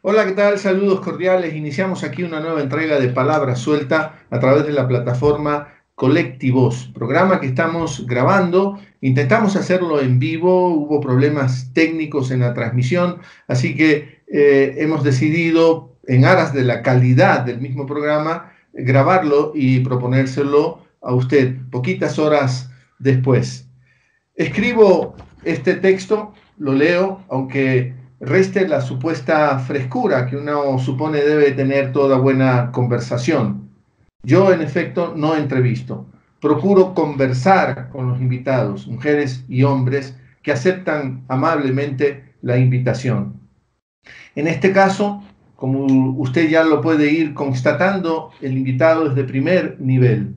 Hola, ¿qué tal? Saludos cordiales. Iniciamos aquí una nueva entrega de Palabra Suelta a través de la plataforma Colectivos, programa que estamos grabando. Intentamos hacerlo en vivo, hubo problemas técnicos en la transmisión, así que hemos decidido, en aras de la calidad del mismo programa, grabarlo y proponérselo a usted poquitas horas después. Escribo este texto, lo leo, aunque reste la supuesta frescura que uno supone debe tener toda buena conversación. Yo, en efecto, no entrevisto. Procuro conversar con los invitados, mujeres y hombres, que aceptan amablemente la invitación. En este caso, como usted ya lo puede ir constatando, el invitado es de primer nivel,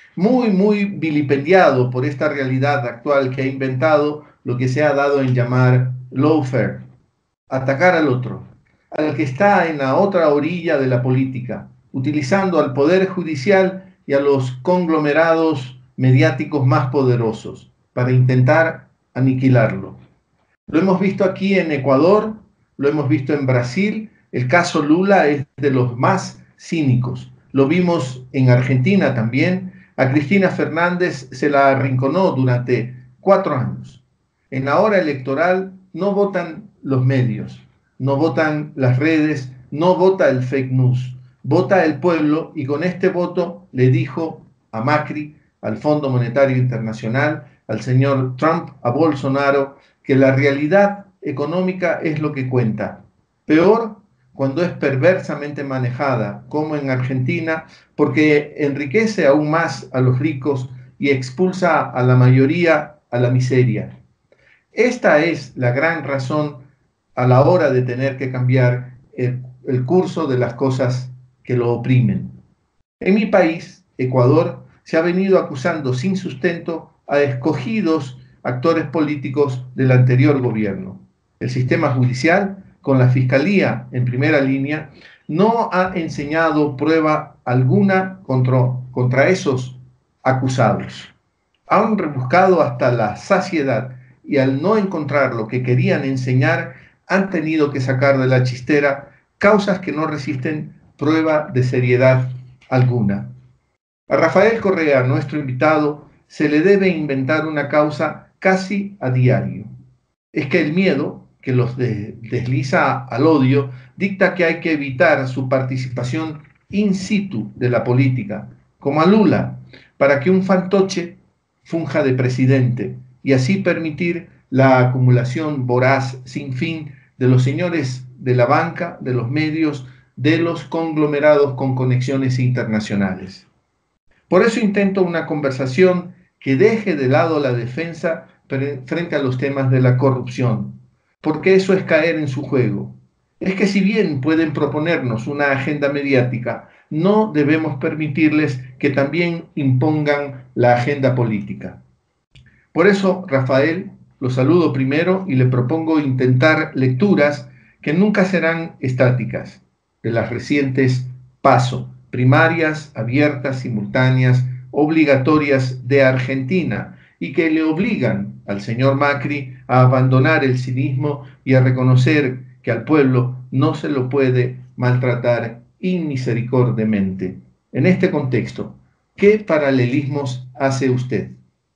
muy vilipendiado por esta realidad actual que ha inventado lo que se ha dado en llamar lawfare, atacar al otro, al que está en la otra orilla de la política, utilizando al poder judicial y a los conglomerados mediáticos más poderosos para intentar aniquilarlo. Lo hemos visto aquí en Ecuador, lo hemos visto en Brasil. El caso Lula es de los más cínicos. Lo vimos en Argentina también. A Cristina Fernández se la arrinconó durante 4 años. En la hora electoral no votan los medios, no votan las redes, no vota el fake news, vota el pueblo, y con este voto le dijo a Macri, al Fondo Monetario Internacional, al señor Trump, a Bolsonaro, que la realidad económica es lo que cuenta. Peor cuando es perversamente manejada, como en Argentina, porque enriquece aún más a los ricos y expulsa a la mayoría a la miseria. Esta es la gran razón a la hora de tener que cambiar el curso de las cosas que lo oprimen. En mi país, Ecuador, se ha venido acusando sin sustento a escogidos actores políticos del anterior gobierno. El sistema judicial, con la fiscalía en primera línea, no ha enseñado prueba alguna contra esos acusados. Han rebuscado hasta la saciedad y, al no encontrar lo que querían enseñar, han tenido que sacar de la chistera causas que no resisten prueba de seriedad alguna. A Rafael Correa, nuestro invitado, se le debe inventar una causa casi a diario. Es que el miedo, que los desliza al odio, dicta que hay que evitar su participación in situ de la política, como a Lula, para que un fantoche funja de presidente y así permitir la acumulación voraz sin fin de los señores de la banca, de los medios, de los conglomerados con conexiones internacionales. Por eso intento una conversación que deje de lado la defensa frente a los temas de la corrupción, porque eso es caer en su juego. Es que si bien pueden proponernos una agenda mediática, no debemos permitirles que también impongan la agenda política. Por eso, Rafael, lo saludo primero y le propongo intentar lecturas que nunca serán estáticas, de las recientes PASO, primarias, abiertas, simultáneas, obligatorias de Argentina, y que le obligan al señor Macri a abandonar el cinismo y a reconocer que al pueblo no se lo puede maltratar inmisericordiamente. En este contexto, ¿qué paralelismos hace usted?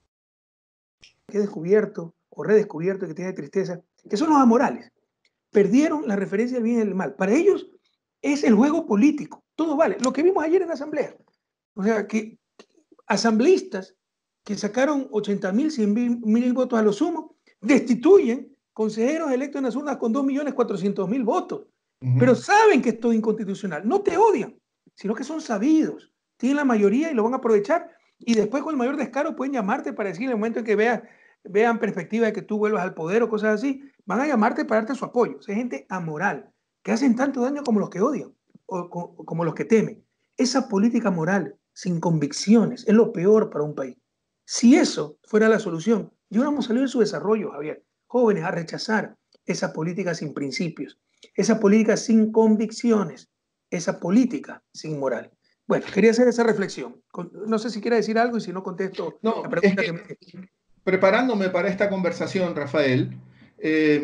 Que he descubierto o redescubierto, que tiene tristeza, que son los amorales. Perdieron la referencia del bien y del mal. Para ellos es el juego político. Todo vale. Lo que vimos ayer en la asamblea. O sea, que asambleístas que sacaron 80.000, 100.000 votos a lo sumo, destituyen consejeros electos en las urnas con 2.400.000 votos. Pero saben que es todo inconstitucional. No te odian, sino que son sabidos. Tienen la mayoría y lo van a aprovechar. Y después, con el mayor descaro, pueden llamarte para decir, en el momento en que vean perspectiva de que tú vuelvas al poder o cosas así, van a llamarte para darte su apoyo. O sea, gente amoral, que hacen tanto daño como los que odian o como los que temen. Esa política moral, sin convicciones, es lo peor para un país. Si eso fuera la solución, ya hubiéramos salido de su desarrollo, Javier. Jóvenes, a rechazar esa política sin principios, esa política sin convicciones, esa política sin moral. Bueno, quería hacer esa reflexión. No sé si quiere decir algo y si no contesto la No, es pregunta que que me... preparándome para esta conversación, Rafael,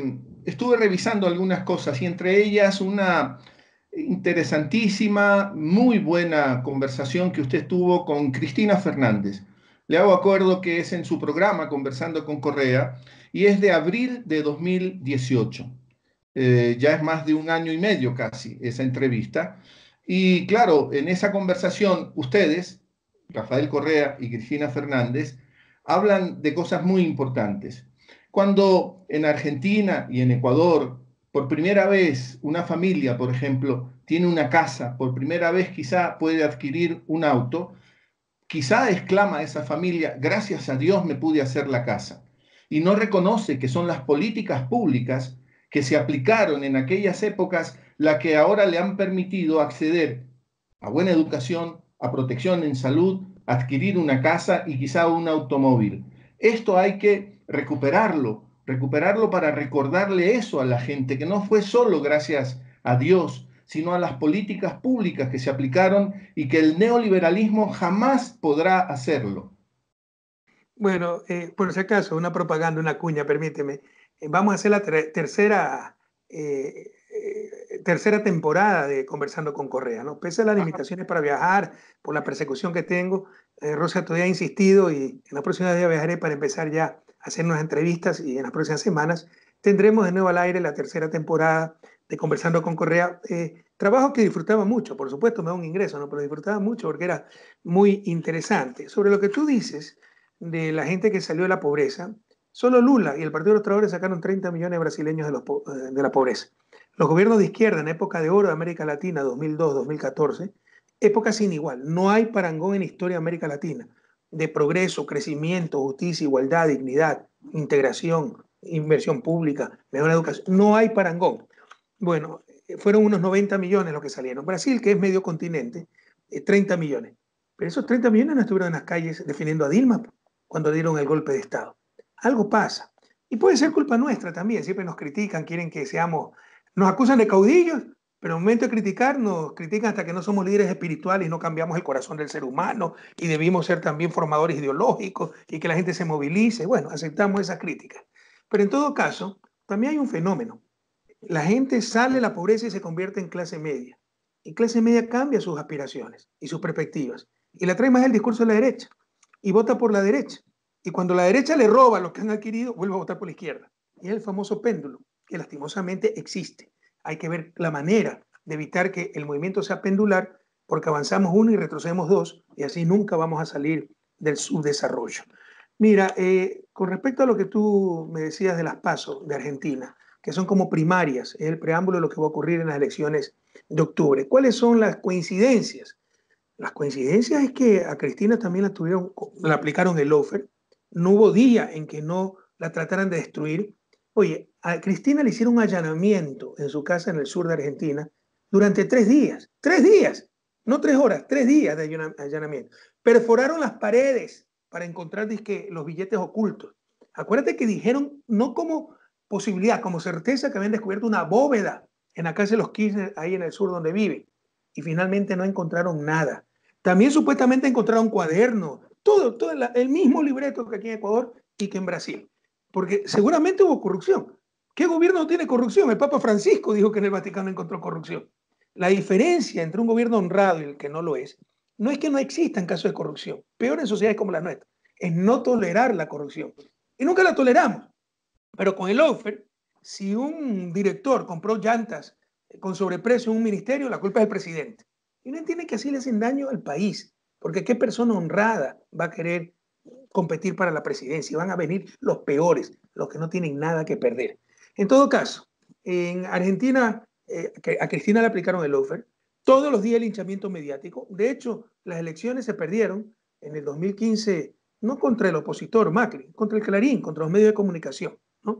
estuve revisando algunas cosas y entre ellas una interesantísima, muy buena conversación que usted tuvo con Cristina Fernández. Le hago acuerdo que es en su programa Conversando con Correa y es de abril de 2018. Ya es más de un año y medio casi esa entrevista. Y claro, en esa conversación ustedes, Rafael Correa y Cristina Fernández, hablan de cosas muy importantes. Cuando en Argentina y en Ecuador, por primera vez, una familia, por ejemplo, tiene una casa, por primera vez quizá puede adquirir un auto, quizá exclama esa familia, gracias a Dios me pude hacer la casa. Y no reconoce que son las políticas públicas que se aplicaron en aquellas épocas las que ahora le han permitido acceder a buena educación, a protección en salud, adquirir una casa y quizá un automóvil. Esto hay que recuperarlo para recordarle eso a la gente, que no fue solo gracias a Dios, sino a las políticas públicas que se aplicaron y que el neoliberalismo jamás podrá hacerlo. Bueno, por si acaso, una propaganda, una cuña, permíteme. Vamos a hacer la tercera temporada de Conversando con Correa, ¿no? Pese a las limitaciones para viajar, por la persecución que tengo, Rosa todavía ha insistido y en los próximos días viajaré para empezar ya a hacer unas entrevistas y en las próximas semanas tendremos de nuevo al aire la tercera temporada de Conversando con Correa. Trabajo que disfrutaba mucho, por supuesto me da un ingreso, ¿no? Pero disfrutaba mucho porque era muy interesante. Sobre lo que tú dices de la gente que salió de la pobreza, solo Lula y el Partido de los Trabajadores sacaron 30 millones de brasileños de la pobreza. Los gobiernos de izquierda en época de oro de América Latina, 2002-2014, época sin igual. No hay parangón en la historia de América Latina de progreso, crecimiento, justicia, igualdad, dignidad, integración, inversión pública, mejor educación. No hay parangón. Bueno, fueron unos 90 millones los que salieron. Brasil, que es medio continente, 30 millones. Pero esos 30 millones no estuvieron en las calles defendiendo a Dilma cuando dieron el golpe de Estado. Algo pasa. Y puede ser culpa nuestra también. Siempre nos critican, quieren que seamos, nos acusan de caudillos, pero en el momento de criticar, nos critican hasta que no somos líderes espirituales y no cambiamos el corazón del ser humano y debimos ser también formadores ideológicos y que la gente se movilice. Bueno, aceptamos esas críticas. Pero en todo caso, también hay un fenómeno. La gente sale de la pobreza y se convierte en clase media. Y clase media cambia sus aspiraciones y sus perspectivas. Y la trae más el discurso de la derecha. Y vota por la derecha. Y cuando la derecha le roba lo que han adquirido, vuelve a votar por la izquierda. Y es el famoso péndulo, que lastimosamente existe. Hay que ver la manera de evitar que el movimiento sea pendular, porque avanzamos uno y retrocedemos dos, y así nunca vamos a salir del subdesarrollo. Mira, con respecto a lo que tú me decías de las PASO de Argentina, que son como primarias, es el preámbulo de lo que va a ocurrir en las elecciones de octubre. ¿Cuáles son las coincidencias? Las coincidencias es que a Cristina también la aplicaron el lawfare. No hubo día en que no la trataran de destruir. Oye, a Cristina le hicieron un allanamiento en su casa en el sur de Argentina durante 3 días. 3 días, no 3 horas, 3 días de allanamiento. Perforaron las paredes para encontrar dizque, los billetes ocultos. Acuérdate que dijeron, no como posibilidad, como certeza, que habían descubierto una bóveda en la casa de los Kirchner, ahí en el sur donde vive. Y finalmente no encontraron nada. También supuestamente encontraron cuadernos, todo el mismo libreto que aquí en Ecuador y que en Brasil. Porque seguramente hubo corrupción. ¿Qué gobierno no tiene corrupción? El Papa Francisco dijo que en el Vaticano encontró corrupción. La diferencia entre un gobierno honrado y el que no lo es, no es que no existan casos de corrupción, peor en sociedades como la nuestra, es no tolerar la corrupción. Y nunca la toleramos. Pero con el offer, si un director compró llantas con sobreprecio en un ministerio, la culpa es del presidente. Y no entiende que así le hacen daño al país, porque qué persona honrada va a querer competir para la presidencia. Van a venir los peores, los que no tienen nada que perder. En todo caso, en Argentina, a Cristina le aplicaron el offer. Todos los días el linchamiento mediático. De hecho, las elecciones se perdieron en el 2015, no contra el opositor Macri, contra el Clarín, contra los medios de comunicación, ¿no?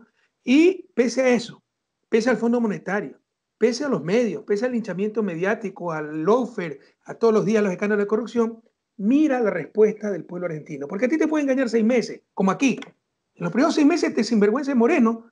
Y pese a eso, pese al Fondo Monetario, pese a los medios, pese al linchamiento mediático, al lawfare, a todos los días los escándalos de corrupción, mira la respuesta del pueblo argentino. Porque a ti te pueden engañar 6 meses, como aquí. En los primeros 6 meses este sinvergüenza Moreno,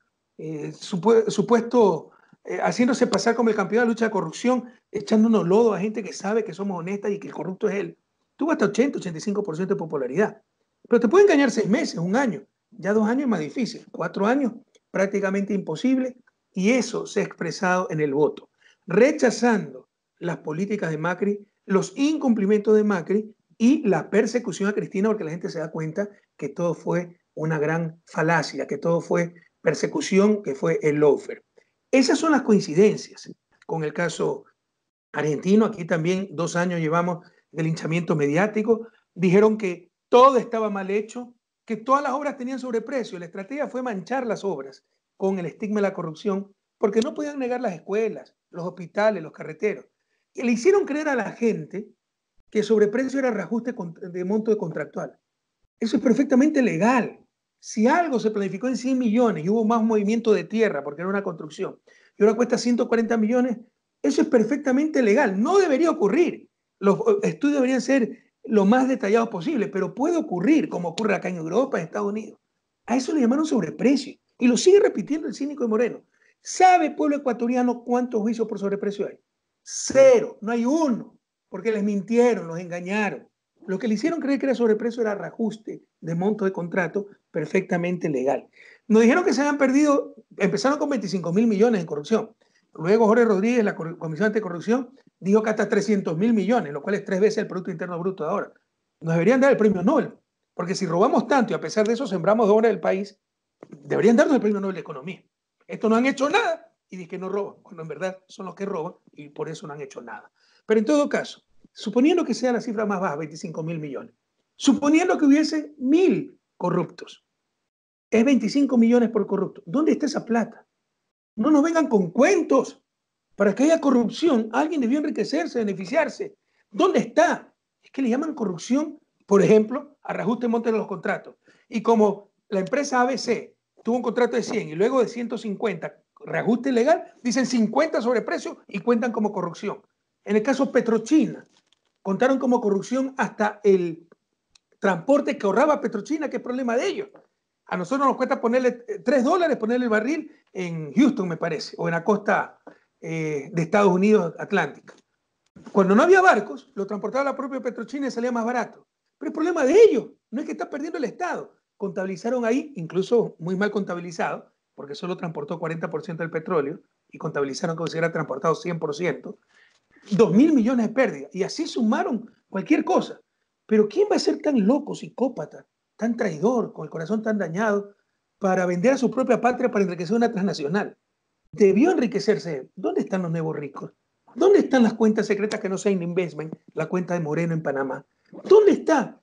supuesto, haciéndose pasar como el campeón de la lucha de corrupción, echándonos lodo a gente que sabe que somos honestas y que el corrupto es él. Tuvo hasta 80-85% de popularidad. Pero te puede engañar 6 meses, un año. Ya 2 años es más difícil. 4 años, prácticamente imposible. Y eso se ha expresado en el voto, rechazando las políticas de Macri, los incumplimientos de Macri y la persecución a Cristina, porque la gente se da cuenta que todo fue una gran falacia, que todo fue persecución, que fue el lawfare. Esas son las coincidencias con el caso argentino. Aquí también 2 años llevamos de linchamiento mediático. Dijeron que todo estaba mal hecho, que todas las obras tenían sobreprecio. La estrategia fue manchar las obras con el estigma de la corrupción, porque no podían negar las escuelas, los hospitales, los carreteros. Y le hicieron creer a la gente que el sobreprecio era reajuste de monto de contractual. Eso es perfectamente legal. Si algo se planificó en 100 millones y hubo más movimiento de tierra porque era una construcción y ahora cuesta 140 millones, eso es perfectamente legal. No debería ocurrir. Los estudios deberían ser lo más detallados posible, pero puede ocurrir, como ocurre acá en Europa, en Estados Unidos. A eso le llamaron sobreprecio. Y lo sigue repitiendo el cínico de Moreno. ¿Sabe, pueblo ecuatoriano, cuántos juicios por sobreprecio hay? 0, no hay uno, porque les mintieron, los engañaron. Lo que le hicieron creer que era sobreprecio era reajuste de monto de contrato perfectamente legal. Nos dijeron que se habían perdido, empezaron con 25.000 millones en corrupción. Luego Jorge Rodríguez, la Comisión Anticorrupción, dijo que hasta 300.000 millones, lo cual es 3 veces el Producto Interno Bruto de ahora. Nos deberían dar el premio Nobel, porque si robamos tanto y a pesar de eso sembramos dólares del país, deberían darnos el premio Nobel de Economía. Estos no han hecho nada y dicen que no roban, cuando en verdad son los que roban y por eso no han hecho nada. Pero en todo caso, suponiendo que sea la cifra más baja, 25.000 millones, suponiendo que hubiese 1.000 corruptos, es 25 millones por corrupto. ¿Dónde está esa plata? No nos vengan con cuentos. Para que haya corrupción, alguien debió enriquecerse, beneficiarse. ¿Dónde está? Es que le llaman corrupción, por ejemplo, a reajuste monte de los contratos. Y como la empresa ABC tuvo un contrato de 100 y luego de 150, reajuste legal, dicen 50 sobreprecio y cuentan como corrupción. En el caso Petrochina, contaron como corrupción hasta el transporte que ahorraba Petrochina, que es problema de ellos. A nosotros nos cuesta ponerle $3 ponerle el barril en Houston, me parece, o en la costa de Estados Unidos Atlántica. Cuando no había barcos, lo transportaba la propia Petrochina y salía más barato. Pero el problema de ellos no es que está perdiendo el Estado. Contabilizaron ahí, incluso muy mal contabilizado, porque solo transportó 40% del petróleo y contabilizaron como si hubiera transportado 100%, 2.000 millones de pérdidas. Y así sumaron cualquier cosa. Pero ¿quién va a ser tan loco, psicópata, tan traidor, con el corazón tan dañado, para vender a su propia patria para enriquecer una transnacional? Debió enriquecerse. ¿Dónde están los nuevos ricos? ¿Dónde están las cuentas secretas que no sean investment? La cuenta de Moreno en Panamá. ¿Dónde están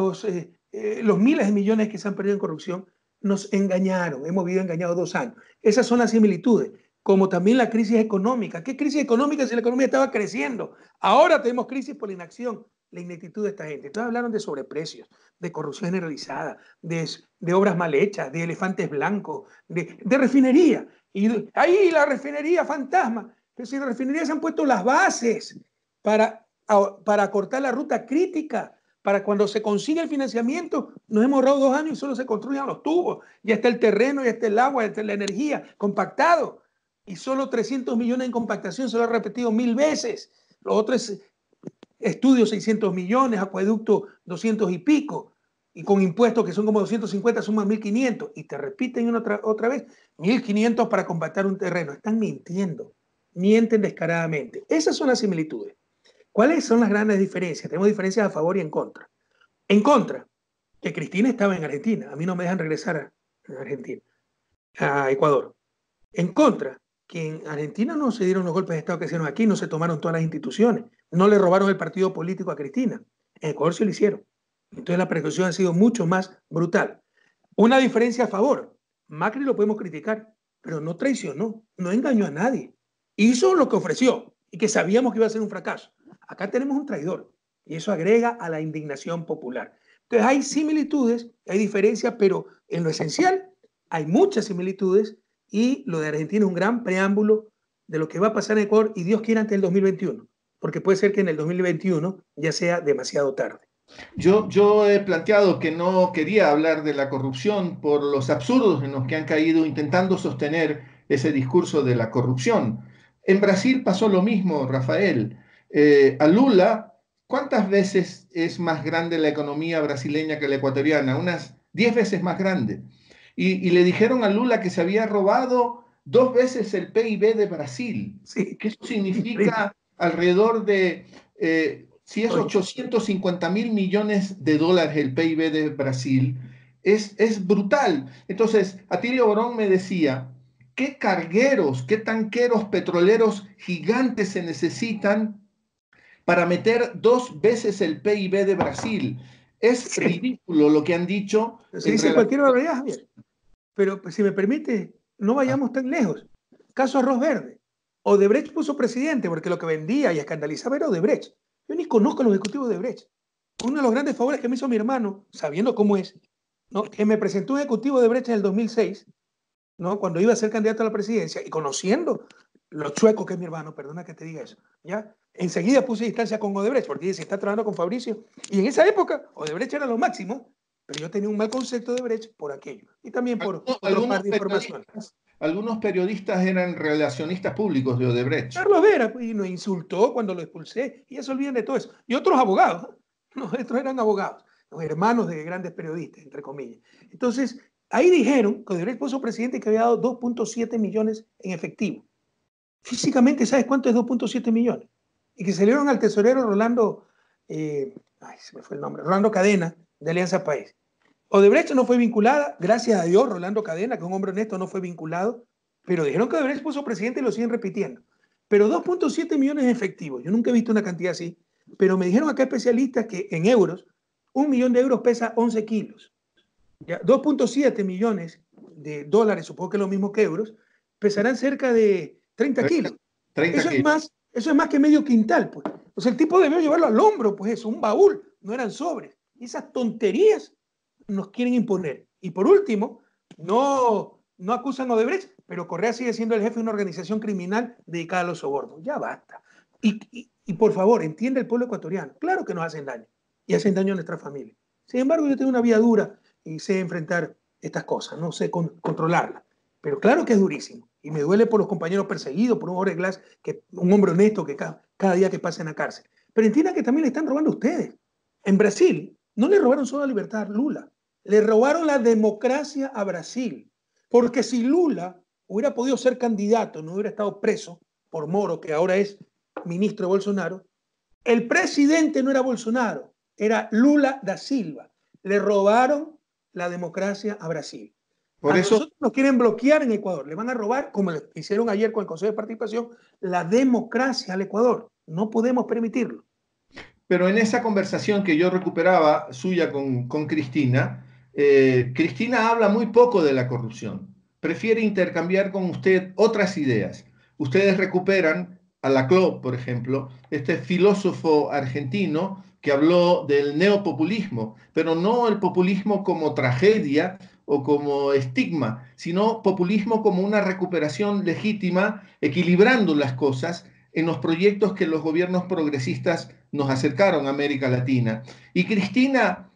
los miles de millones que se han perdido en corrupción? Nos engañaron. Hemos vivido engañados 2 años. Esas son las similitudes. Como también la crisis económica. ¿Qué crisis económica si la economía estaba creciendo? Ahora tenemos crisis por la inacción, la ineptitud de esta gente. Entonces hablaron de sobreprecios, de corrupción generalizada, de obras mal hechas, de elefantes blancos, de refinería. Y ahí la refinería fantasma. Pero si en la refinería se han puesto las bases para cortar la ruta crítica, para cuando se consiga el financiamiento, nos hemos ahorrado 2 años y solo se construyan los tubos. Ya está el terreno, ya está el agua, ya está la energía, compactado. Y solo 300 millones en compactación, se lo ha repetido 1.000 veces. Los otros estudios, 600 millones, acueducto 200 y pico. Y con impuestos que son como 250, suman 1.500. Y te repiten otra vez, 1.500 para compactar un terreno. Están mintiendo. Mienten descaradamente. Esas son las similitudes. ¿Cuáles son las grandes diferencias? Tenemos diferencias a favor y en contra. En contra, que Cristina estaba en Argentina. A mí no me dejan regresar a Argentina, a Ecuador. En contra, que en Argentina no se dieron los golpes de Estado que hicieron aquí, no se tomaron todas las instituciones, no le robaron el partido político a Cristina. En Ecuador se lo hicieron. Entonces la persecución ha sido mucho más brutal. Una diferencia a favor. Macri lo podemos criticar, pero no traicionó, no engañó a nadie. Hizo lo que ofreció y que sabíamos que iba a ser un fracaso. Acá tenemos un traidor y eso agrega a la indignación popular. Entonces hay similitudes, hay diferencias, pero en lo esencial hay muchas similitudes y lo de Argentina es un gran preámbulo de lo que va a pasar en Ecuador y Dios quiera antes del 2021, porque puede ser que en el 2021 ya sea demasiado tarde. Yo he planteado que no quería hablar de la corrupción por los absurdos en los que han caído intentando sostener ese discurso de la corrupción. En Brasil pasó lo mismo, Rafael. A Lula, ¿cuántas veces es más grande la economía brasileña que la ecuatoriana? Unas 10 veces más grande. Y le dijeron a Lula que se había robado 2 veces el PIB de Brasil, Sí, que eso increíble. significa alrededor de, si es Ocho. 850.000 millones de dólares el PIB de Brasil, es brutal. Entonces, Atilio Borón me decía, ¿qué cargueros, qué tanqueros petroleros gigantes se necesitan para meter 2 veces el PIB de Brasil? Es Sí, ridículo lo que han dicho se en dice relación cualquier barbaridad, Javier. Pero pues, si me permite, no a... vayamos tan lejos. Caso Arroz Verde. Odebrecht puso presidente porque lo que vendía y escandalizaba era Odebrecht. Yo ni conozco a los ejecutivos de Odebrecht. Uno de los grandes favores que me hizo mi hermano, sabiendo cómo es, ¿no? Que me presentó un ejecutivo de Odebrecht en el 2006, ¿no? Cuando iba a ser candidato a la presidencia y conociendo lo chueco que es mi hermano, perdona que te diga eso, ¿ya? Enseguida puse distancia con Odebrecht porque dice, está trabajando con Fabricio. Y en esa época, Odebrecht era lo máximo, pero yo tenía un mal concepto de Odebrecht por aquello y también por otro par Algunos de informaciones. periodistas eran relacionistas públicos de Odebrecht. Carlos Vera pues, y nos insultó cuando lo expulsé y ya se olviden de todo eso. Y otros abogados, ¿no? Estos eran abogados, los hermanos de grandes periodistas, entre comillas. Entonces, ahí dijeron que Odebrecht puso presidente que había dado 2.7 millones en efectivo. Físicamente, ¿sabes cuánto es 2.7 millones? Y que salieron al tesorero Rolando, ay, se me fue el nombre, Rolando Cadena, de Alianza País. Odebrecht no fue vinculada, gracias a Dios, Rolando Cadena, que es un hombre honesto, no fue vinculado, pero dijeron que Odebrecht puso presidente y lo siguen repitiendo. Pero 2.7 millones en efectivo, yo nunca he visto una cantidad así, pero me dijeron acá especialistas que en euros, 1 millón de euros pesa 11 kilos. 2.7 millones de dólares, supongo que es lo mismo que euros, pesarán cerca de 30 30, kilos. 30 kilos. Eso es más que medio quintal, pues. O sea, el tipo debió llevarlo al hombro, pues eso, un baúl, no eran sobres. Y esas tonterías nos quieren imponer. Y por último, no acusan a Odebrecht, pero Correa sigue siendo el jefe de una organización criminal dedicada a los sobornos. Ya basta. Y por favor, entiende el pueblo ecuatoriano. Claro que nos hacen daño y hacen daño a nuestra familia. Sin embargo, yo tengo una vida dura y sé enfrentar estas cosas, no sé controlarlas. Pero claro que es durísimo. Y me duele por los compañeros perseguidos, por un hombre Glass, un hombre honesto que cada día que pasa en la cárcel. Pero entiendan que también le están robando a ustedes. En Brasil no le robaron solo la libertad a Lula, le robaron la democracia a Brasil. Porque si Lula hubiera podido ser candidato, no hubiera estado preso por Moro, que ahora es ministro de Bolsonaro, el presidente no era Bolsonaro, era Lula da Silva. Le robaron la democracia a Brasil. Por A eso, nosotros nos quieren bloquear en Ecuador. Le van a robar, como le hicieron ayer con el Consejo de Participación, la democracia al Ecuador. No podemos permitirlo. pero en esa conversación que yo recuperaba suya con Cristina, Cristina habla muy poco de la corrupción. Prefiere intercambiar con usted otras ideas. Ustedes recuperan a Laclau, por ejemplo, este filósofo argentino que habló del neopopulismo, pero no el populismo como tragedia o como estigma, sino populismo como una recuperación legítima, equilibrando las cosas en los proyectos que los gobiernos progresistas nos acercaron a América Latina. Y Cristina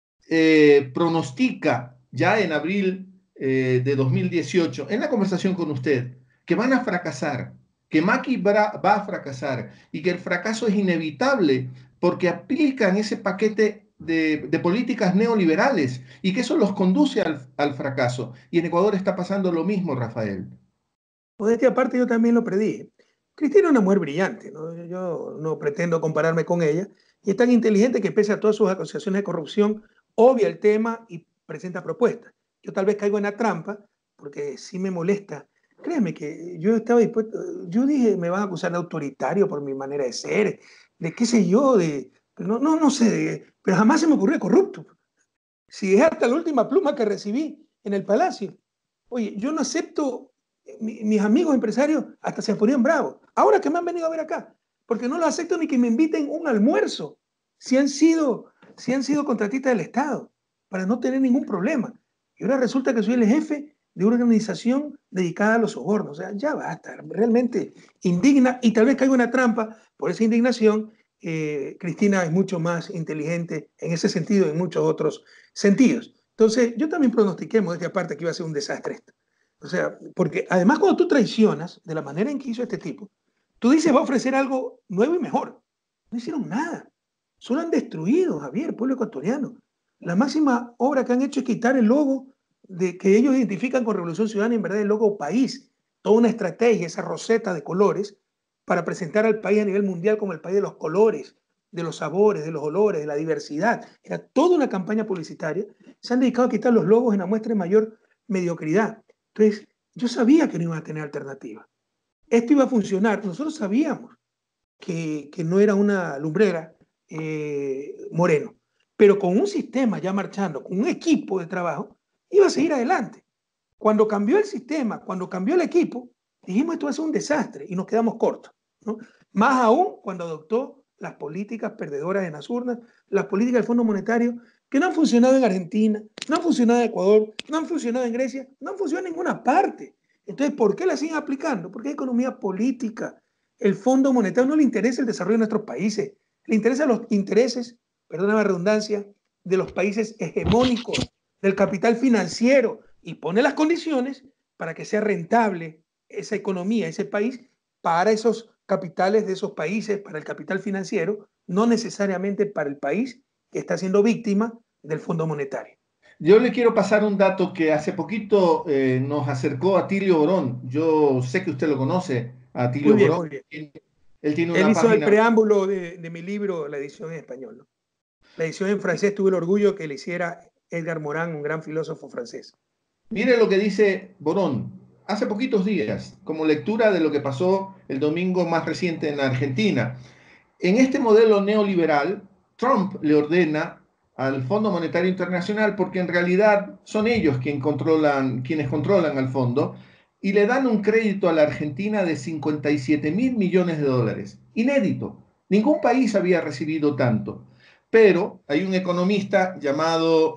pronostica ya en abril de 2018, en la conversación con usted, que van a fracasar, que Macri va a fracasar y que el fracaso es inevitable porque aplican ese paquete de políticas neoliberales y que eso los conduce al fracaso. Y en Ecuador está pasando lo mismo, Rafael. Modestia aparte, yo también lo predije. Cristina es una mujer brillante, ¿no? Yo no pretendo compararme con ella, y es tan inteligente que pese a todas sus acusaciones de corrupción, obvia el tema y presenta propuestas. Yo tal vez caigo en la trampa, porque sí me molesta. Créeme que yo estaba dispuesto, yo dije, me van a acusar de autoritario por mi manera de ser, de qué sé yo, no sé, pero jamás se me ocurrió de corrupto. Si es hasta la última pluma que recibí en el palacio. Oye, yo no acepto, mis amigos empresarios hasta se ponían bravos. Ahora que me han venido a ver acá, porque no lo acepto ni que me inviten un almuerzo, si han sido contratistas del Estado, para no tener ningún problema. Y ahora resulta que soy el jefe de una organización dedicada a los sobornos. O sea, ya basta, realmente indigna, y tal vez caigo en una trampa por esa indignación. Cristina es mucho más inteligente en ese sentido y en muchos otros sentidos. Entonces, yo también pronostiqué, modestia aparte, que iba a ser un desastre esto. O sea, porque además cuando tú traicionas de la manera en que hizo este tipo, tú dices va a ofrecer algo nuevo y mejor. No hicieron nada. Solo han destruido, Javier, el pueblo ecuatoriano. La máxima obra que han hecho es quitar el logo de que ellos identifican con Revolución Ciudadana, en verdad el logo país. toda una estrategia, esa roseta de colores, para presentar al país a nivel mundial como el país de los colores, de los sabores, de los olores, de la diversidad. Era toda una campaña publicitaria. Se han dedicado a quitar los logos en la muestra de mayor mediocridad. Entonces, yo sabía que no iban a tener alternativa. Esto iba a funcionar. Nosotros sabíamos que no era una lumbrera Moreno, pero con un sistema ya marchando, con un equipo de trabajo, iba a seguir adelante. Cuando cambió el sistema, cuando cambió el equipo, dijimos esto va a ser un desastre y nos quedamos cortos, ¿no? Más aún cuando adoptó las políticas perdedoras en las urnas, las políticas del Fondo Monetario, que no han funcionado en Argentina, no han funcionado en Ecuador, no han funcionado en Grecia, no han funcionado en ninguna parte. Entonces, ¿por qué la siguen aplicando? Porque hay economía política. El Fondo Monetario no le interesa el desarrollo de nuestros países, le interesan los intereses, perdona la redundancia, de los países hegemónicos, del capital financiero, y pone las condiciones para que sea rentable esa economía, ese país, para esos capitales de esos países, para el capital financiero, no necesariamente para el país que está siendo víctima del Fondo Monetario. Yo le quiero pasar un dato que hace poquito nos acercó Atilio Borón. Yo sé que usted lo conoce, Atilio Muy bien, Borón. muy bien. Él tiene Él una hizo el página. preámbulo de mi libro, la edición en español, ¿no? La edición en francés tuve el orgullo que le hiciera Edgar Morin, un gran filósofo francés. Mire lo que dice Borón hace poquitos días, como lectura de lo que pasó el domingo más reciente en Argentina. En este modelo neoliberal, Trump le ordena al Fondo Monetario Internacional, porque en realidad son ellos quienes controlan al fondo, y le dan un crédito a la Argentina de 57.000 millones de dólares. Inédito. Ningún país había recibido tanto. Pero hay un economista llamado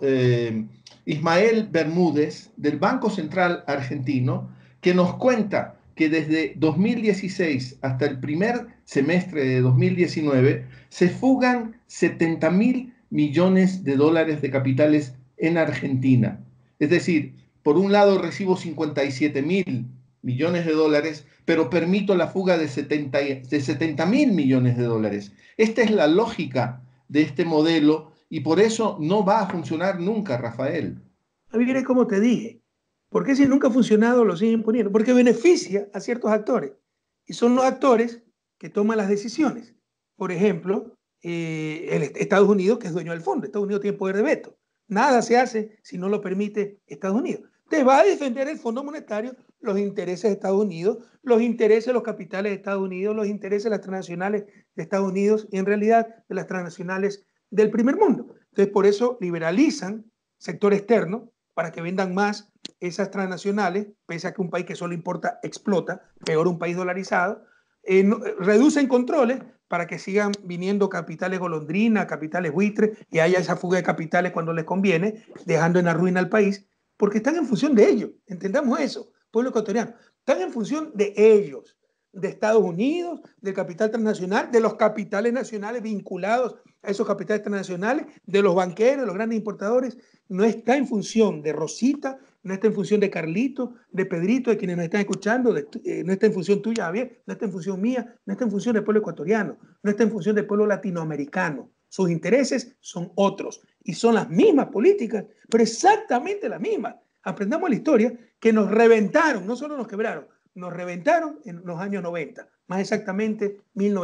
Ismael Bermúdez del Banco Central Argentino que nos cuenta que desde 2016 hasta el primer semestre de 2019 se fugan 70.000 millones de dólares de capitales en Argentina. Es decir, por un lado recibo 57.000 millones de dólares, pero permito la fuga de 70.000 millones de dólares. Esta es la lógica de este modelo y por eso no va a funcionar nunca, Rafael. Mire como te dije, ¿por qué si nunca ha funcionado lo siguen poniendo? Porque beneficia a ciertos actores y son los actores que toman las decisiones. Por ejemplo, Estados Unidos, que es dueño del fondo. Estados Unidos tiene poder de veto. Nada se hace si no lo permite Estados Unidos. Te va a defender el Fondo Monetario los intereses de Estados Unidos, los intereses de los capitales de Estados Unidos, los intereses de las transnacionales de Estados Unidos y en realidad de las transnacionales del primer mundo. Entonces, por eso liberalizan sector externo para que vendan más esas transnacionales, pese a que un país que solo importa explota, peor un país dolarizado, reducen controles para que sigan viniendo capitales golondrina, capitales buitres, y haya esa fuga de capitales cuando les conviene, dejando en la ruina al país, porque están en función de ellos. Entendamos eso, pueblo ecuatoriano. Están en función de ellos, de Estados Unidos, del capital transnacional, de los capitales nacionales vinculados a esos capitales transnacionales, de los banqueros, de los grandes importadores. No está en función de Rosita, no está en función de Carlito, de Pedrito, de quienes nos están escuchando, no está en función tuya, Javier, no está en función mía, no está en función del pueblo ecuatoriano, no está en función del pueblo latinoamericano. Sus intereses son otros y son las mismas políticas, pero exactamente las mismas. Aprendamos la historia que nos reventaron, no solo nos quebraron, nos reventaron en los años 90, más exactamente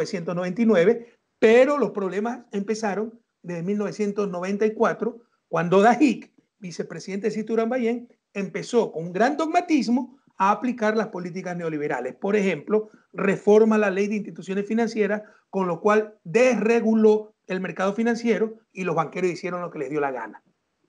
1999, pero los problemas empezaron desde 1994, cuando Dajic, vicepresidente de Sito Uribarren, empezó con un gran dogmatismo a aplicar las políticas neoliberales. Por ejemplo, reforma la ley de instituciones financieras, con lo cual desreguló el mercado financiero y los banqueros hicieron lo que les dio la gana.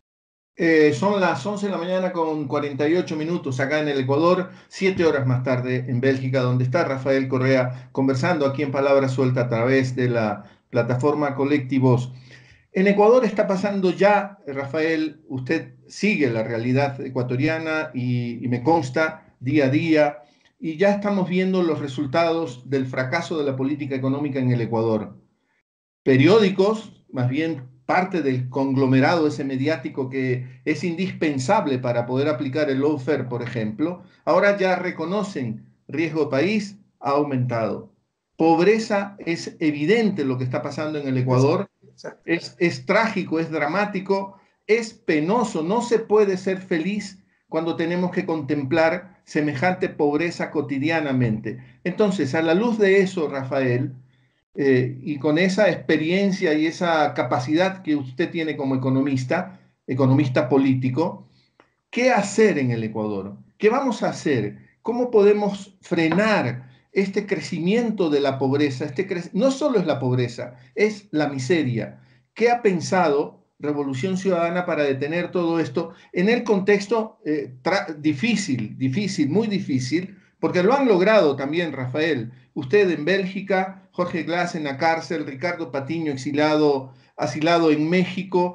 Son las 11 de la mañana con 48 minutos acá en el Ecuador, 7 horas más tarde en Bélgica, donde está Rafael Correa conversando aquí en Palabra Suelta a través de la plataforma Colectivos. En Ecuador está pasando ya, Rafael, usted sigue la realidad ecuatoriana y me consta día a día, y ya estamos viendo los resultados del fracaso de la política económica en el Ecuador. Periódicos, más bien parte del conglomerado ese mediático que es indispensable para poder aplicar el lawfare, por ejemplo, ahora ya reconocen riesgo país ha aumentado. Pobreza es evidente lo que está pasando en el Ecuador, es trágico, es dramático, es penoso, no se puede ser feliz cuando tenemos que contemplar semejante pobreza cotidianamente. Entonces, a la luz de eso, Rafael, y con esa experiencia y esa capacidad que usted tiene como economista, economista político, ¿qué hacer en el Ecuador? ¿Qué vamos a hacer? ¿Cómo podemos frenar este crecimiento de la pobreza? No solo es la pobreza, es la miseria. ¿Qué ha pensado Revolución Ciudadana para detener todo esto en el contexto difícil, muy difícil? Porque lo han logrado también, Rafael. Usted en Bélgica, Jorge Glass en la cárcel, Ricardo Patiño asilado en México.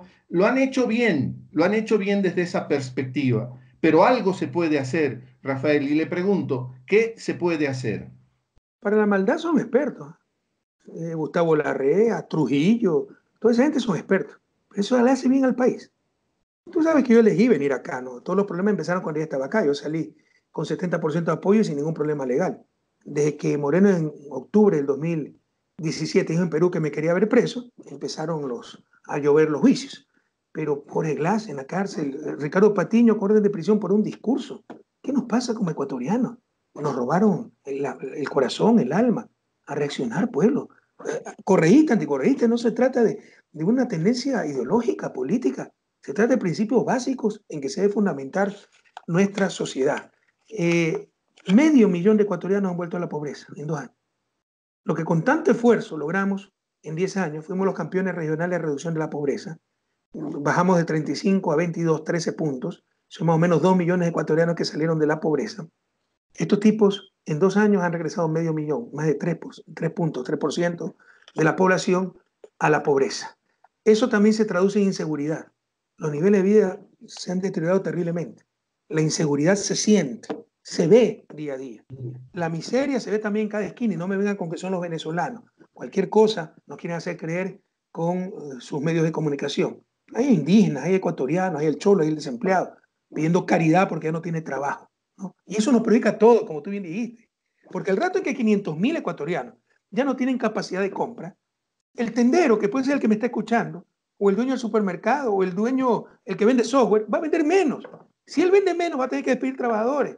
Lo han hecho bien desde esa perspectiva, pero algo se puede hacer, Rafael, y le pregunto, ¿qué se puede hacer? Para la maldad son expertos. Gustavo Larrea, Trujillo, toda esa gente son expertos. Eso le hace bien al país. Tú sabes que yo elegí venir acá, ¿no? Todos los problemas empezaron cuando ella estaba acá. Yo salí con 70% de apoyo y sin ningún problema legal. Desde que Moreno en octubre del 2017 dijo en Perú que me quería ver preso, empezaron a llover los juicios. Pero Jorge Glass en la cárcel, Ricardo Patiño con orden de prisión por un discurso. ¿Qué nos pasa como ecuatorianos? Nos robaron el corazón, el alma. A reaccionar, pueblo. Correísta, anticorreísta, no se trata de una tendencia ideológica, política. Se trata de principios básicos en que se debe fundamentar nuestra sociedad. Medio millón de ecuatorianos han vuelto a la pobreza en 2 años. Lo que con tanto esfuerzo logramos en 10 años, fuimos los campeones regionales de reducción de la pobreza. Bajamos de 35 a 22, 13 puntos. Son más o menos 2 millones de ecuatorianos que salieron de la pobreza. Estos tipos en 2 años han regresado medio millón, más de 3 puntos, 3% de la población a la pobreza. Eso también se traduce en inseguridad. Los niveles de vida se han deteriorado terriblemente. La inseguridad se siente, se ve día a día. La miseria se ve también en cada esquina y no me vengan con que son los venezolanos. Cualquier cosa nos quieren hacer creer con sus medios de comunicación. Hay indígenas, hay ecuatorianos, hay el cholo, hay el desempleado, pidiendo caridad porque ya no tiene trabajo, ¿no? Y eso nos perjudica a todos, como tú bien dijiste. Porque el rato en que 500.000 ecuatorianos ya no tienen capacidad de compra, el tendero, que puede ser el que me está escuchando, o el dueño del supermercado, o el dueño, el que vende software, va a vender menos. Si él vende menos, va a tener que despedir trabajadores.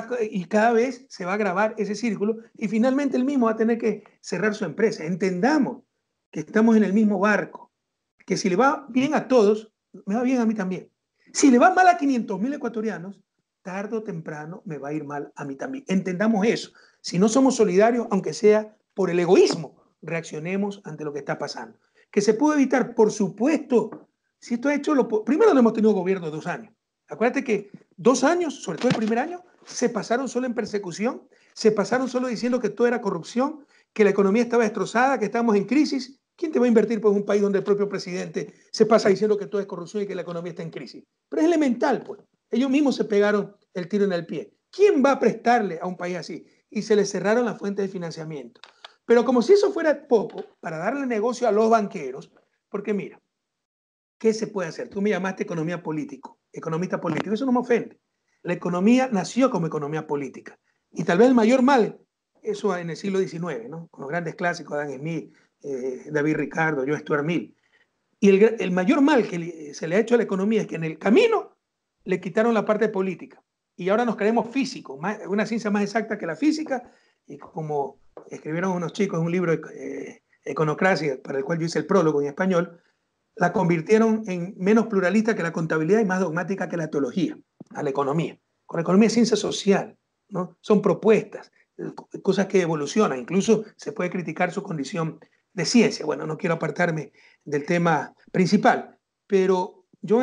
Y cada vez se va a agravar ese círculo y finalmente él mismo va a tener que cerrar su empresa. Entendamos que estamos en el mismo barco, que si le va bien a todos, me va bien a mí también. Si le va mal a 500.000 ecuatorianos, tarde o temprano me va a ir mal a mí también. Entendamos eso. Si no somos solidarios, aunque sea por el egoísmo, reaccionemos ante lo que está pasando. ¿Que se puede evitar? Por supuesto. Si esto ha hecho, primero no hemos tenido gobierno de 2 años. Acuérdate que 2 años, sobre todo el primer año, se pasaron solo en persecución, se pasaron solo diciendo que todo era corrupción, que la economía estaba destrozada, que estábamos en crisis. ¿Quién te va a invertir por un país donde el propio presidente se pasa diciendo que todo es corrupción y que la economía está en crisis? Pero es elemental, pues. Ellos mismos se pegaron el tiro en el pie. ¿Quién va a prestarle a un país así? Y se le cerraron las fuentes de financiamiento. Pero como si eso fuera poco, para darle negocio a los banqueros, porque mira, ¿qué se puede hacer? Tú me llamaste economista político, eso no me ofende. La economía nació como economía política. Y tal vez el mayor mal, eso en el siglo XIX, ¿no? Con los grandes clásicos, Adam Smith, David Ricardo, John Stuart Mill. Y el mayor mal que se le ha hecho a la economía es que en el camino le quitaron la parte política. Y ahora nos creemos físicos, una ciencia más exacta que la física. Y como escribieron unos chicos en un libro, Econocracia, para el cual yo hice el prólogo en español, la convirtieron en menos pluralista que la contabilidad y más dogmática que la teología, a la economía. Con la economía es ciencia social, ¿no? Son propuestas, cosas que evolucionan. Incluso se puede criticar su condición de ciencia. Bueno, no quiero apartarme del tema principal, pero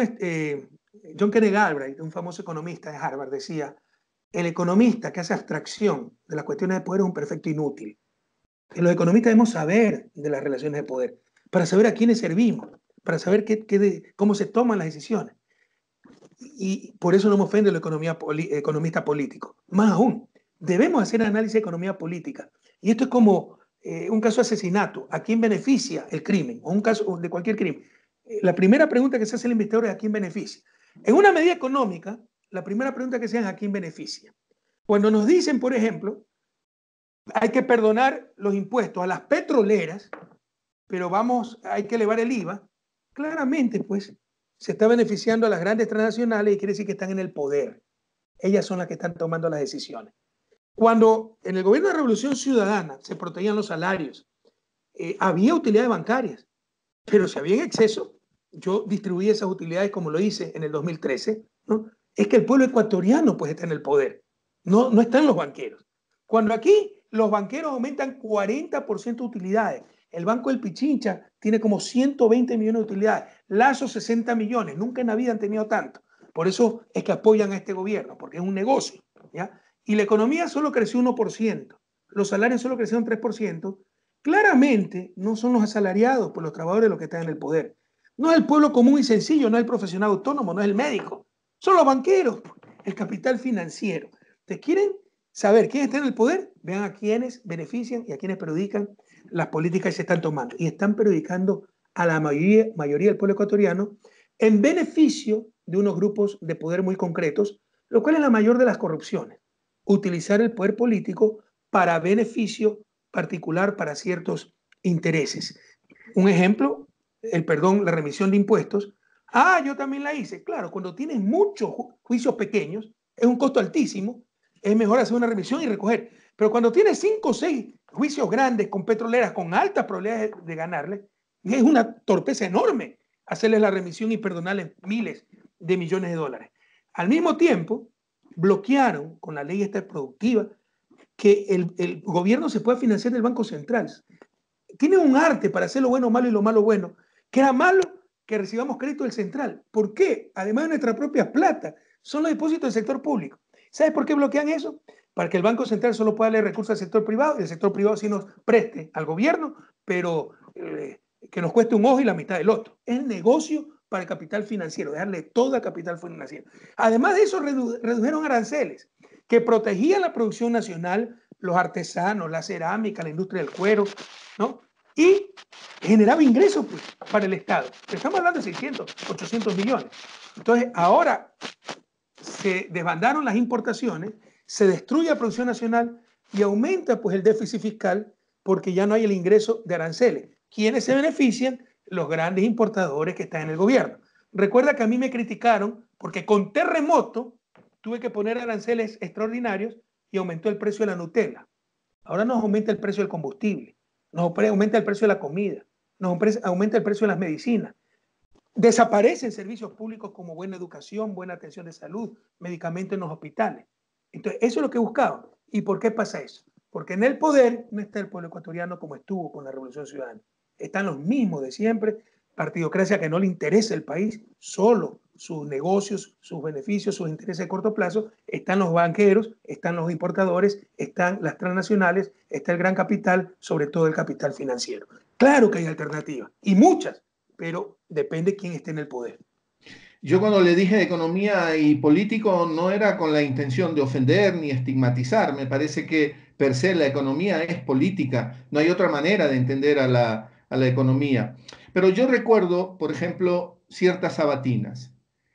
John Kenneth Galbraith, un famoso economista de Harvard, decía, el economista que hace abstracción de las cuestiones de poder es un perfecto inútil. Que los economistas debemos saber de las relaciones de poder, para saber a quiénes servimos, para saber cómo se toman las decisiones. Y por eso no me ofende el economista político. Más aún, debemos hacer análisis de economía política. Y esto es como un caso de asesinato. ¿A quién beneficia el crimen? O un caso de cualquier crimen. La primera pregunta que se hace el investigador es ¿a quién beneficia? En una medida económica, la primera pregunta que se hace es ¿a quién beneficia? Cuando nos dicen, por ejemplo, hay que perdonar los impuestos a las petroleras, pero hay que elevar el IVA, claramente, pues, se está beneficiando a las grandes transnacionales y quiere decir que están en el poder. Ellas son las que están tomando las decisiones. Cuando en el gobierno de Revolución Ciudadana se protegían los salarios, había utilidades bancarias, pero si había en exceso, yo distribuí esas utilidades como lo hice en el 2013, ¿no? Es que el pueblo ecuatoriano pues está en el poder, no están los banqueros. Cuando aquí los banqueros aumentan 40% de utilidades, el Banco del Pichincha tiene como 120 millones de utilidades, Lazo 60 millones, nunca en la vida han tenido tanto. Por eso es que apoyan a este gobierno, porque es un negocio, ¿ya? Y la economía solo creció 1%, los salarios solo crecieron 3%, claramente no son los asalariados, pues los trabajadores los que están en el poder. No es el pueblo común y sencillo, no es el profesional autónomo, no es el médico. Son los banqueros, el capital financiero. ¿Te quieren saber quién está en el poder? Vean a quienes benefician y a quienes perjudican las políticas que se están tomando. Y están perjudicando a la mayoría del pueblo ecuatoriano en beneficio de unos grupos de poder muy concretos, lo cual es la mayor de las corrupciones. Utilizar el poder político para beneficio particular para ciertos intereses. Un ejemplo, la remisión de impuestos. Ah, yo también la hice. Claro, cuando tienes muchos juicios pequeños, es un costo altísimo, es mejor hacer una remisión y recoger. Pero cuando tienes 5 o 6 juicios grandes con petroleras con altas probabilidades de ganarle, es una torpeza enorme hacerles la remisión y perdonarles miles de millones de dólares. Al mismo tiempo, bloquearon con la ley esta productiva que el gobierno se pueda financiar del Banco Central. Tiene un arte para hacer lo bueno malo y lo malo bueno, que era malo que recibamos crédito del central. ¿Por qué? Además de nuestra propia plata, son los depósitos del sector público. ¿Sabes por qué bloquean eso? Para que el Banco Central solo pueda darle recursos al sector privado y el sector privado sí nos preste al gobierno, pero que nos cueste un ojo y la mitad del otro. Es negocio para el capital financiero, dejarle todo al capital financiero. Además de eso, redujeron aranceles que protegían la producción nacional, los artesanos, la cerámica, la industria del cuero, ¿no? Y generaba ingresos pues, para el Estado. Estamos hablando de 600, 800 millones. Entonces, ahora se desbandaron las importaciones, se destruye la producción nacional y aumenta pues, el déficit fiscal porque ya no hay el ingreso de aranceles. ¿Quiénes se benefician? Los grandes importadores que están en el gobierno. Recuerda que a mí me criticaron porque con terremoto tuve que poner aranceles extraordinarios y aumentó el precio de la Nutella. Ahora nos aumenta el precio del combustible, nos aumenta el precio de la comida, nos aumenta el precio de las medicinas. Desaparecen servicios públicos como buena educación, buena atención de salud, medicamentos en los hospitales. Entonces, eso es lo que buscaban. ¿Y por qué pasa eso? Porque en el poder no está el pueblo ecuatoriano como estuvo con la Revolución Ciudadana. Están los mismos de siempre, partidocracia que no le interesa el país, solo sus negocios, sus beneficios, sus intereses de corto plazo. Están los banqueros, están los importadores, están las transnacionales, está el gran capital, sobre todo el capital financiero. Claro que hay alternativas, y muchas, pero depende quién esté en el poder. Yo cuando le dije economía y político no era con la intención de ofender ni estigmatizar. Me parece que per se la economía es política. No hay otra manera de entender a la economía. Pero yo recuerdo, por ejemplo, ciertas sabatinas.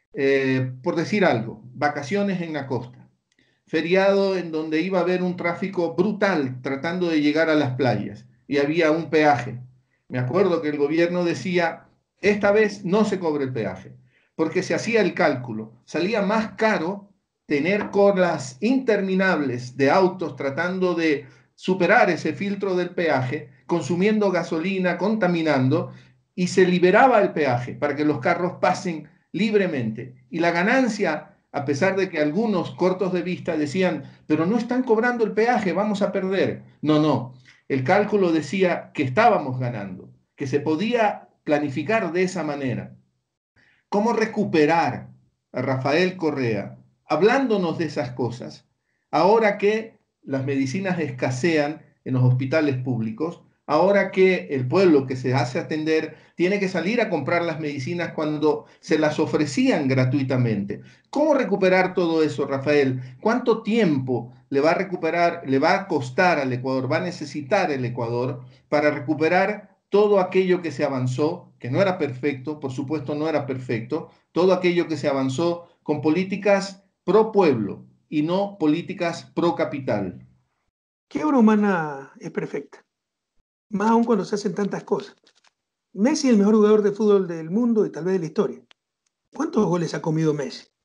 Por decir algo, vacaciones en la costa. Feriado en donde iba a haber un tráfico brutal tratando de llegar a las playas y había un peaje. Me acuerdo que el gobierno decía, esta vez no se cobre el peaje, porque se hacía el cálculo. Salía más caro tener colas interminables de autos tratando de superar ese filtro del peaje, consumiendo gasolina, contaminando, y se liberaba el peaje para que los carros pasen libremente. Y la ganancia, a pesar de que algunos cortos de vista decían, pero no están cobrando el peaje, vamos a perder. No, no. El cálculo decía que estábamos ganando, que se podía planificar de esa manera. ¿Cómo recuperar a Rafael Correa hablándonos de esas cosas ahora que las medicinas escasean en los hospitales públicos? Ahora que el pueblo que se hace atender tiene que salir a comprar las medicinas cuando se las ofrecían gratuitamente. ¿Cómo recuperar todo eso, Rafael? ¿Cuánto tiempo le va a recuperar, le va a costar al Ecuador, va a necesitar el Ecuador para recuperar todo aquello que se avanzó, que no era perfecto, por supuesto no era perfecto, todo aquello que se avanzó con políticas pro pueblo y no políticas pro capital? ¿Qué obra humana es perfecta? Más aún cuando se hacen tantas cosas. Messi es el mejor jugador de fútbol del mundo y tal vez de la historia. ¿Cuántos goles ha comido Messi?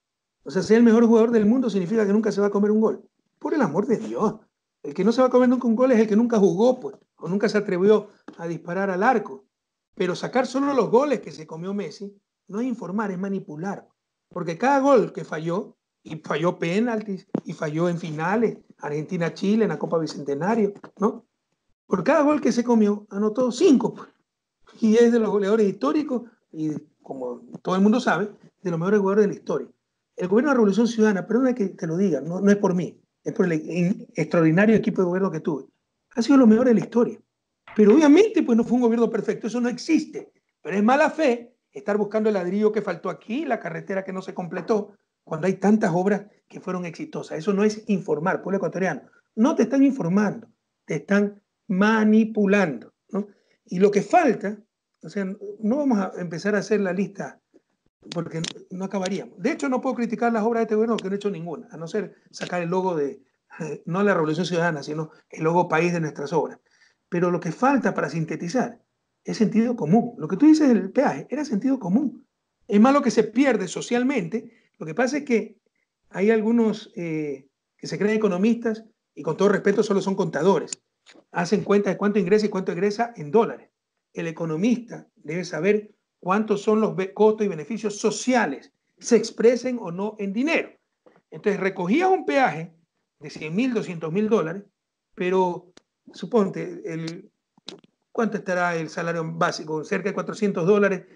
O sea, ser el mejor jugador del mundo significa que nunca se va a comer un gol. Por el amor de Dios. El que no se va a comer nunca un gol es el que nunca jugó, pues, o nunca se atrevió a disparar al arco. Pero sacar solo los goles que se comió Messi no es informar, es manipular. Porque cada gol que falló, y falló penaltis, y falló en finales, Argentina-Chile, en la Copa Bicentenario, ¿no? Por cada gol que se comió, anotó 5, pues. Y es de los goleadores históricos y, como todo el mundo sabe, de los mejores jugadores de la historia. El gobierno de la Revolución Ciudadana, perdona que te lo diga, no es por mí, es por el extraordinario equipo de gobierno que tuve, ha sido lo mejor de la historia. Pero obviamente pues no fue un gobierno perfecto, eso no existe. Pero es mala fe estar buscando el ladrillo que faltó aquí, la carretera que no se completó, cuando hay tantas obras que fueron exitosas. Eso no es informar, pueblo ecuatoriano. No te están informando, te están manipulando, ¿no? Y lo que falta, o sea, no vamos a empezar a hacer la lista porque no acabaríamos. De hecho, no puedo criticar las obras de este gobierno, que no he hecho ninguna, a no ser sacar el logo de, no la Revolución Ciudadana, sino el logo país de nuestras obras. Pero lo que falta para sintetizar es sentido común. Lo que tú dices del peaje era sentido común. Es más lo que se pierde socialmente. Lo que pasa es que hay algunos que se creen economistas y con todo respeto solo son contadores. Hacen cuenta de cuánto ingresa y cuánto egresa en dólares. El economista debe saber cuántos son los costos y beneficios sociales, se expresen o no en dinero. Entonces recogías un peaje de 100.000, 200.000 dólares, pero suponte, ¿cuánto estará el salario básico? Cerca de 400 dólares,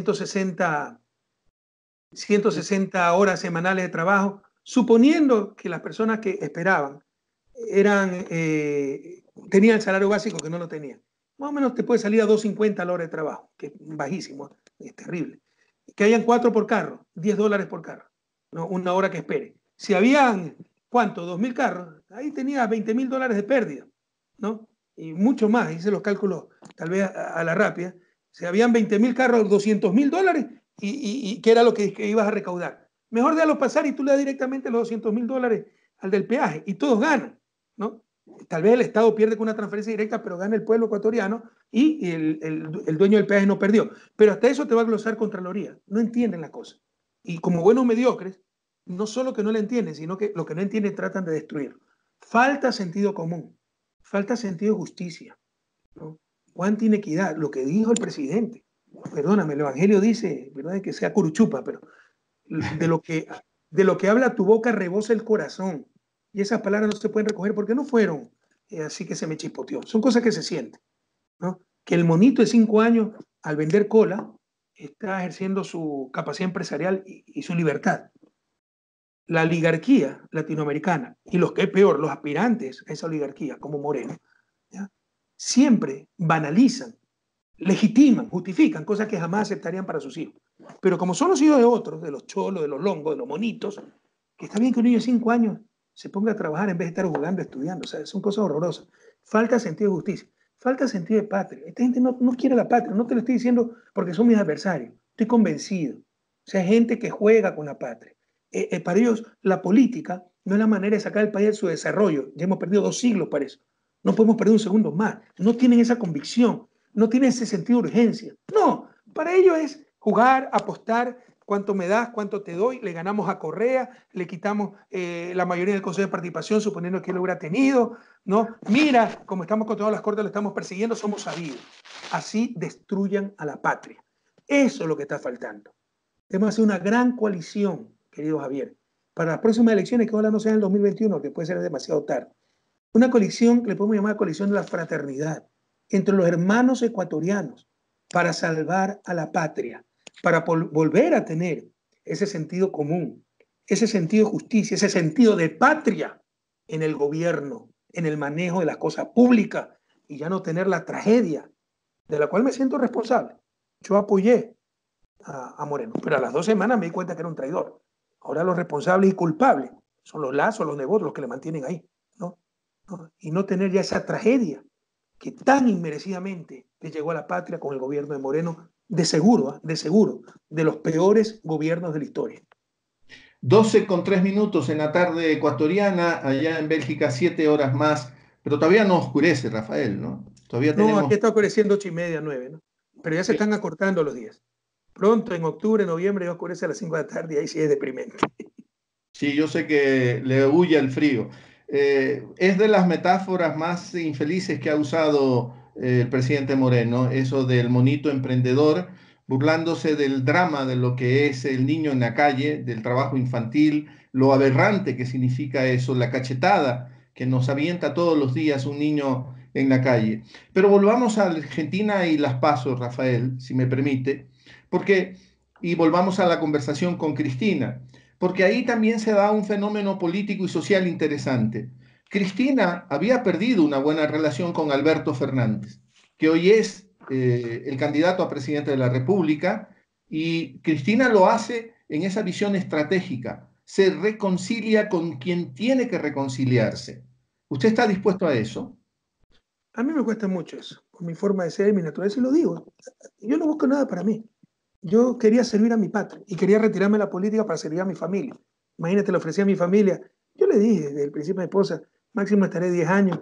160 horas semanales de trabajo, suponiendo que las personas que esperaban tenían el salario básico que no lo tenían. Más o menos te puede salir a 2.50 la hora de trabajo, que es bajísimo, es terrible. Que hayan 4 por carro, 10 dólares por carro, ¿no? Una hora que espere. Si habían, ¿cuánto? 2.000 carros, ahí tenía 20.000 dólares de pérdida, ¿no? Y mucho más, hice los cálculos tal vez a la rápida. Si habían 20.000 carros, 200.000 dólares, y ¿qué era lo que ibas a recaudar? Mejor déjalo pasar y tú le das directamente los 200.000 dólares al del peaje y todos ganan, ¿no? Tal vez el Estado pierde con una transferencia directa, pero gana el pueblo ecuatoriano y el dueño del peaje no perdió. Pero hasta eso te va a glosar Contraloría. No entienden la cosa. Y como buenos mediocres, no solo que no la entienden, sino que lo que no entienden tratan de destruir. Falta sentido común, falta sentido de justicia, ¿no? Cuánta inequidad, lo que dijo el presidente. Perdóname, el Evangelio dice, ¿verdad? Que sea curuchupa, pero de lo que, de lo que habla tu boca rebosa el corazón. Y esas palabras no se pueden recoger porque no fueron así que se me chispoteó. Son cosas que se sienten, ¿no? Que el monito de 5 años, al vender cola, está ejerciendo su capacidad empresarial y su libertad. La oligarquía latinoamericana y los que es peor, los aspirantes a esa oligarquía, como Moreno, ¿ya? Siempre banalizan, legitiman, justifican cosas que jamás aceptarían para sus hijos. Pero como son los hijos de otros, de los cholos, de los longos, de los monitos, que está bien que un niño de 5 años se ponga a trabajar en vez de estar jugando, estudiando. O sea, son cosas horrorosas. Falta sentido de justicia, falta sentido de patria. Esta gente no quiere la patria, no te lo estoy diciendo porque son mis adversarios. Estoy convencido. O sea, gente que juega con la patria. Para ellos, la política no es la manera de sacar el país de su desarrollo. Ya hemos perdido 2 siglos para eso. No podemos perder un segundo más. No tienen esa convicción, no tienen ese sentido de urgencia. No, para ellos es jugar, apostar, cuánto me das, cuánto te doy, le ganamos a Correa, le quitamos la mayoría del Consejo de Participación, suponiendo que él lo hubiera tenido, ¿no? Mira, como estamos con todas las cortes, lo estamos persiguiendo, somos sabidos. Así destruyan a la patria. Eso es lo que está faltando. Tenemos que hacer una gran coalición, querido Javier, para las próximas elecciones, que ojalá no sean en el 2021, que puede ser demasiado tarde. Una coalición que le podemos llamar coalición de la fraternidad, entre los hermanos ecuatorianos, para salvar a la patria, para volver a tener ese sentido común, ese sentido de justicia, ese sentido de patria en el gobierno, en el manejo de las cosas públicas y ya no tener la tragedia de la cual me siento responsable. Yo apoyé a Moreno, pero a las 2 semanas me di cuenta que era un traidor. Ahora los responsables y culpables son los lazos, los negocios, los que le mantienen ahí, ¿no? Y no tener ya esa tragedia que tan inmerecidamente le llegó a la patria con el gobierno de Moreno, de seguro, de los peores gobiernos de la historia. 12:03 en la tarde ecuatoriana, allá en Bélgica 7 horas más, pero todavía no oscurece, Rafael, ¿no? Todavía No, tenemos... aquí está oscureciendo 8:30, 9, ¿no? Pero ya se están acortando los días. Pronto, en octubre, noviembre, ya oscurece a las 5 de la tarde y ahí sí es deprimente. Sí, yo sé que le huye el frío. Es de las metáforas más infelices que ha usado el presidente Moreno, eso del monito emprendedor, burlándose del drama de lo que es el niño en la calle, del trabajo infantil, lo aberrante que significa eso, la cachetada que nos avienta todos los días un niño en la calle. Pero volvamos a Argentina y las pasos, Rafael, si me permite, porque, y volvamos a la conversación con Cristina porque ahí también se da un fenómeno político y social interesante. Cristina había perdido una buena relación con Alberto Fernández, que hoy es el candidato a presidente de la República, y Cristina lo hace en esa visión estratégica. Se reconcilia con quien tiene que reconciliarse. ¿Usted está dispuesto a eso? A mí me cuesta mucho eso, por mi forma de ser, mi naturaleza, y lo digo. Yo no busco nada para mí. Yo quería servir a mi patria y quería retirarme de la política para servir a mi familia. Imagínate, le ofrecí a mi familia. Yo le dije desde el principio a mi esposa, máximo estaré 10 años.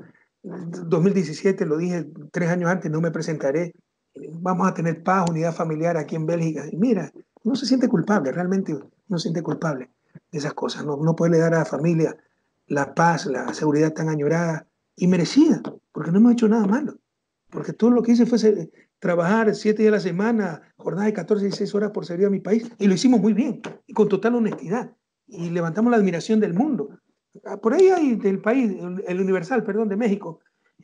2017 lo dije 3 años antes, no me presentaré. Vamos a tener paz, unidad familiar aquí en Bélgica. Y mira, no se siente culpable, realmente no se siente culpable de esas cosas. No, no puede dar a la familia la paz, la seguridad tan añorada y merecida, porque no hemos hecho nada malo. Porque todo lo que hice fue trabajar 7 días a la semana, jornada de 14 y 16 horas por servir a mi país, y lo hicimos muy bien, y con total honestidad, y levantamos la admiración del mundo. Por ahí hay del país, el Universal, perdón, de México,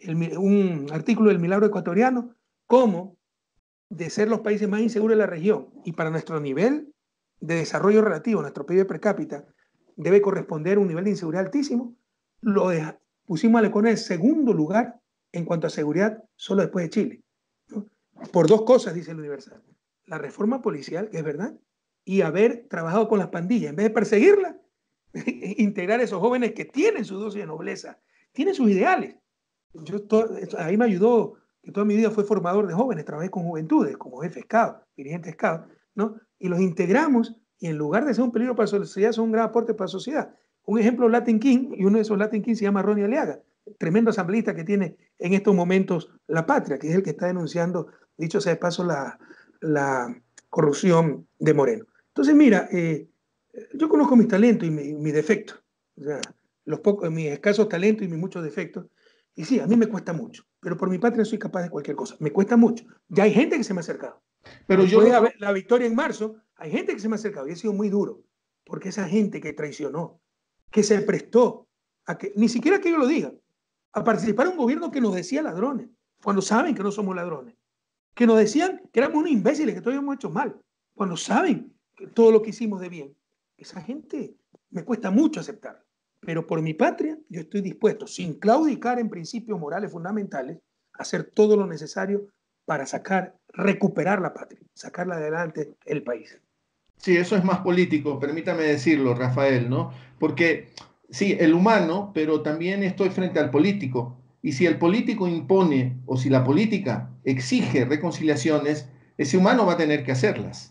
un artículo del milagro ecuatoriano, como de ser los países más inseguros de la región, y para nuestro nivel de desarrollo relativo, nuestro PIB per cápita, debe corresponder a un nivel de inseguridad altísimo, pusimos al Ecuador en el segundo lugar en cuanto a seguridad, solo después de Chile. ¿No? Por dos cosas, dice el Universal. La reforma policial, que es verdad, y haber trabajado con las pandillas. En vez de perseguirlas, integrar a esos jóvenes que tienen su dosis de nobleza, tienen sus ideales. Ahí me ayudó, que toda mi vida fue formador de jóvenes, trabajé con juventudes, como jefe SCAO, dirigente SCAO, ¿no? Y los integramos y en lugar de ser un peligro para la sociedad, son un gran aporte para la sociedad. Un ejemplo, Latin King, y uno de esos Latin King se llama Ronnie Aliaga, tremendo asambleísta que tiene en estos momentos La Patria, que es el que está denunciando, dicho sea de paso, la corrupción de Moreno. Entonces, mira, yo conozco mis talentos y mis defectos, o sea, mis escasos talentos y mis muchos defectos, y sí, a mí me cuesta mucho, pero por mi patria soy capaz de cualquier cosa. Me cuesta mucho. Ya hay gente que se me ha acercado. Pero yo Después lo, de la victoria en marzo, hay gente que se me ha acercado y ha sido muy duro, porque esa gente que traicionó, que se prestó a que, ni siquiera que yo lo diga, a participar en un gobierno que nos decía ladrones, cuando saben que no somos ladrones, que nos decían que éramos unos imbéciles, que todo habíamos hecho mal, cuando saben que todo lo que hicimos de bien. Esa gente me cuesta mucho aceptar, pero por mi patria yo estoy dispuesto, sin claudicar en principios morales fundamentales, a hacer todo lo necesario para recuperar la patria, sacarla adelante el país. Sí, eso es más político, permítame decirlo, Rafael, ¿no? Porque sí, el humano, pero también estoy frente al político. Y si el político impone o si la política exige reconciliaciones, ese humano va a tener que hacerlas.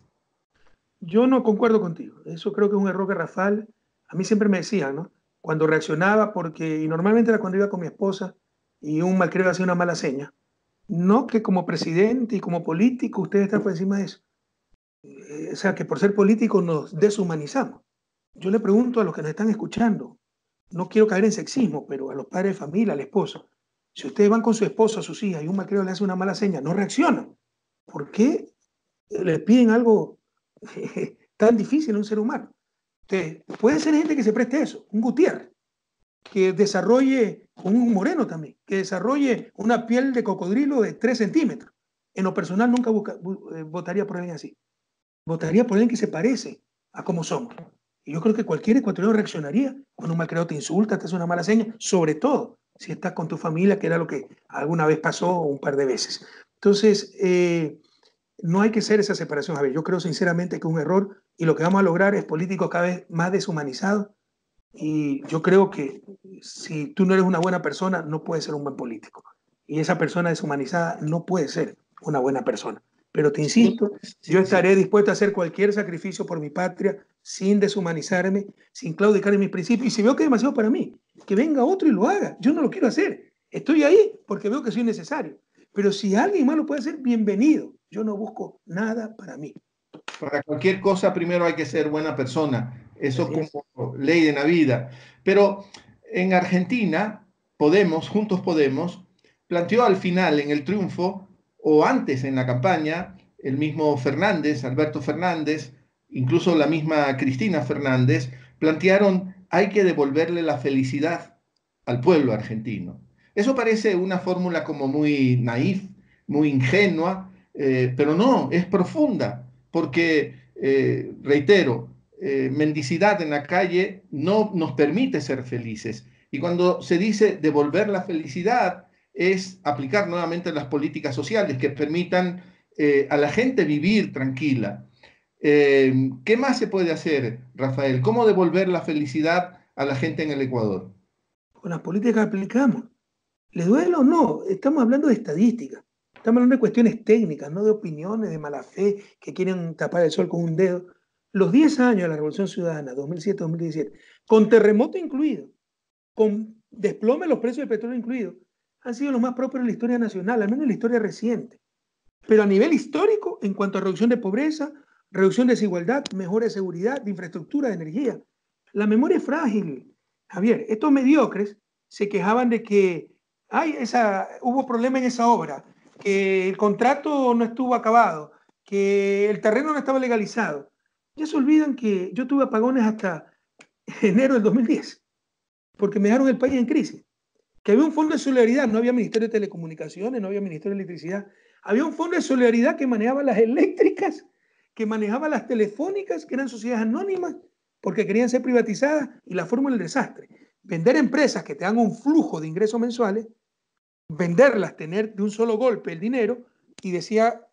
Yo no concuerdo contigo. Eso creo que es un error que Rafael, a mí siempre me decían, ¿no? Cuando reaccionaba, porque, y normalmente era cuando iba con mi esposa y un malcriado hacía una mala seña. No que como presidente y como político usted está por encima de eso. O sea, que por ser político nos deshumanizamos. Yo le pregunto a los que nos están escuchando, no quiero caer en sexismo, pero a los padres de familia, al esposo, si ustedes van con su esposo, a sus hijas y un malcriado le hace una mala seña, no reaccionan. ¿Por qué le piden algo tan difícil a un ser humano? Entonces, puede ser gente que se preste a eso, un Gutiérrez, que desarrolle, un Moreno también, que desarrolle una piel de cocodrilo de 3 centímetros. En lo personal nunca votaría por alguien así. Votaría por alguien que se parece a cómo somos. Y yo creo que cualquier ecuatoriano reaccionaría cuando un malcriado te insulta, te hace una mala seña, sobre todo si estás con tu familia, que era lo que alguna vez pasó un par de veces. Entonces, no hay que hacer esa separación. A ver, yo creo sinceramente que es un error y lo que vamos a lograr es políticos cada vez más deshumanizados. Y yo creo que si tú no eres una buena persona, no puedes ser un buen político. Y esa persona deshumanizada no puede ser una buena persona. Pero te insisto, yo Sí, sí. estaré dispuesto a hacer cualquier sacrificio por mi patria sin deshumanizarme, sin claudicar en mis principios. Y si veo que es demasiado para mí, que venga otro y lo haga. Yo no lo quiero hacer. Estoy ahí porque veo que soy necesario. Pero si alguien más lo puede hacer, bienvenido. Yo no busco nada para mí. Para cualquier cosa, primero hay que ser buena persona. eso Así como es. ley de Navidad. Pero en Argentina, Podemos, Juntos Podemos, planteó al final, en el triunfo, o antes en la campaña, el mismo Fernández, Alberto Fernández, incluso la misma Cristina Fernández, plantearon hay que devolverle la felicidad al pueblo argentino. Eso parece una fórmula como muy naif, muy ingenua, pero no, es profunda, porque, reitero, mendicidad en la calle no nos permite ser felices. Y cuando se dice devolver la felicidad, es aplicar nuevamente las políticas sociales que permitan a la gente vivir tranquila. ¿Qué más se puede hacer, Rafael? ¿Cómo devolver la felicidad a la gente en el Ecuador? Con las políticas que aplicamos. ¿Le duele o no? Estamos hablando de estadísticas. Estamos hablando de cuestiones técnicas, no de opiniones de mala fe que quieren tapar el sol con un dedo. Los 10 años de la Revolución Ciudadana, 2007-2017, con terremoto incluido, con desplome de los precios del petróleo incluido, han sido los más propios de la historia nacional, al menos en la historia reciente. Pero a nivel histórico, en cuanto a reducción de pobreza, reducción de desigualdad, mejora de seguridad, de infraestructura, de energía, la memoria es frágil. Javier, estos mediocres se quejaban de que hubo problema en esa obra, que el contrato no estuvo acabado, que el terreno no estaba legalizado. Ya se olvidan que yo tuve apagones hasta enero del 2010, porque me dejaron el país en crisis. Que había un fondo de solidaridad, no había Ministerio de Telecomunicaciones, no había Ministerio de Electricidad, había un fondo de solidaridad que manejaba las eléctricas, que manejaba las telefónicas, que eran sociedades anónimas, porque querían ser privatizadas, y la fórmula del desastre. Vender empresas que te dan un flujo de ingresos mensuales, venderlas, tener de un solo golpe el dinero, y decía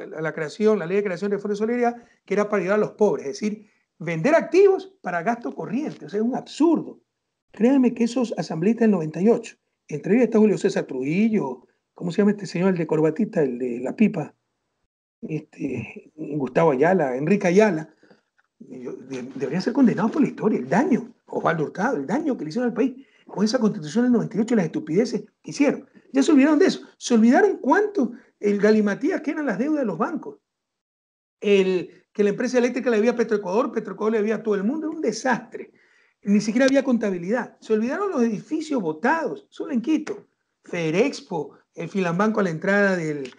la ley de creación de fondo de solidaridad, que era para ayudar a los pobres, es decir, vender activos para gasto corriente, o sea, es un absurdo. Créanme que esos asambleístas del 98, entre ellos está Julio César Trujillo, ¿cómo se llama este señor, el de corbatita, el de la pipa? Gustavo Ayala, Enrique Ayala, deberían ser condenados por la historia, el daño, Osvaldo Hurtado, el daño que le hicieron al país con esa constitución del 98 y las estupideces que hicieron. Ya se olvidaron de eso, se olvidaron cuánto, el galimatías que eran las deudas de los bancos, que la empresa eléctrica le debía a Petroecuador le debía a todo el mundo, era un desastre. Ni siquiera había contabilidad. Se olvidaron los edificios botados, solo en Quito. Ferexpo, el Filambanco a la entrada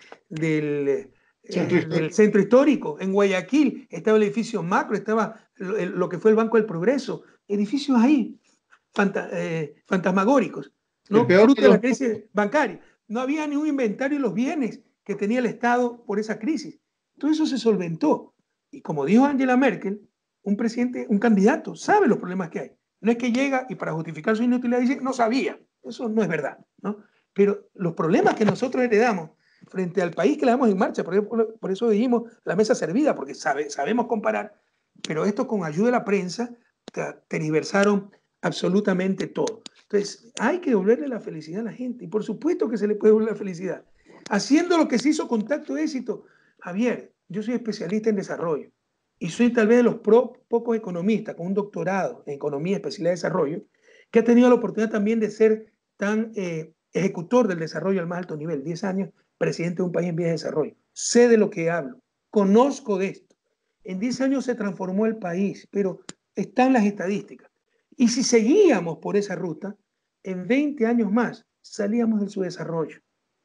del centro histórico. En Guayaquil estaba el edificio Macro, estaba lo que fue el Banco del Progreso. Edificios ahí, fantasmagóricos, El ¿no? peor Fruto de de los... la crisis bancaria. No había ni un inventario de los bienes que tenía el Estado por esa crisis. Todo eso se solventó. Y como dijo Angela Merkel, un presidente, un candidato, sabe los problemas que hay. No es que llega y para justificar su inutilidad dice, no sabía. Eso no es verdad, ¿no? Pero los problemas que nosotros heredamos frente al país que la damos en marcha, por eso dijimos la mesa servida, porque sabemos comparar, pero esto con ayuda de la prensa tergiversaron absolutamente todo. Entonces, hay que devolverle la felicidad a la gente, y por supuesto que se le puede devolver la felicidad. Haciendo lo que se hizo con Tacto Éxito. Javier, yo soy especialista en desarrollo y soy tal vez de los pocos economistas con un doctorado en economía, especialidad de desarrollo, que ha tenido la oportunidad también de ser tan ejecutor del desarrollo al más alto nivel, 10 años presidente de un país en vías de desarrollo. Sé de lo que hablo, conozco de esto. En 10 años se transformó el país, pero están las estadísticas. Y si seguíamos por esa ruta, en 20 años más salíamos del subdesarrollo.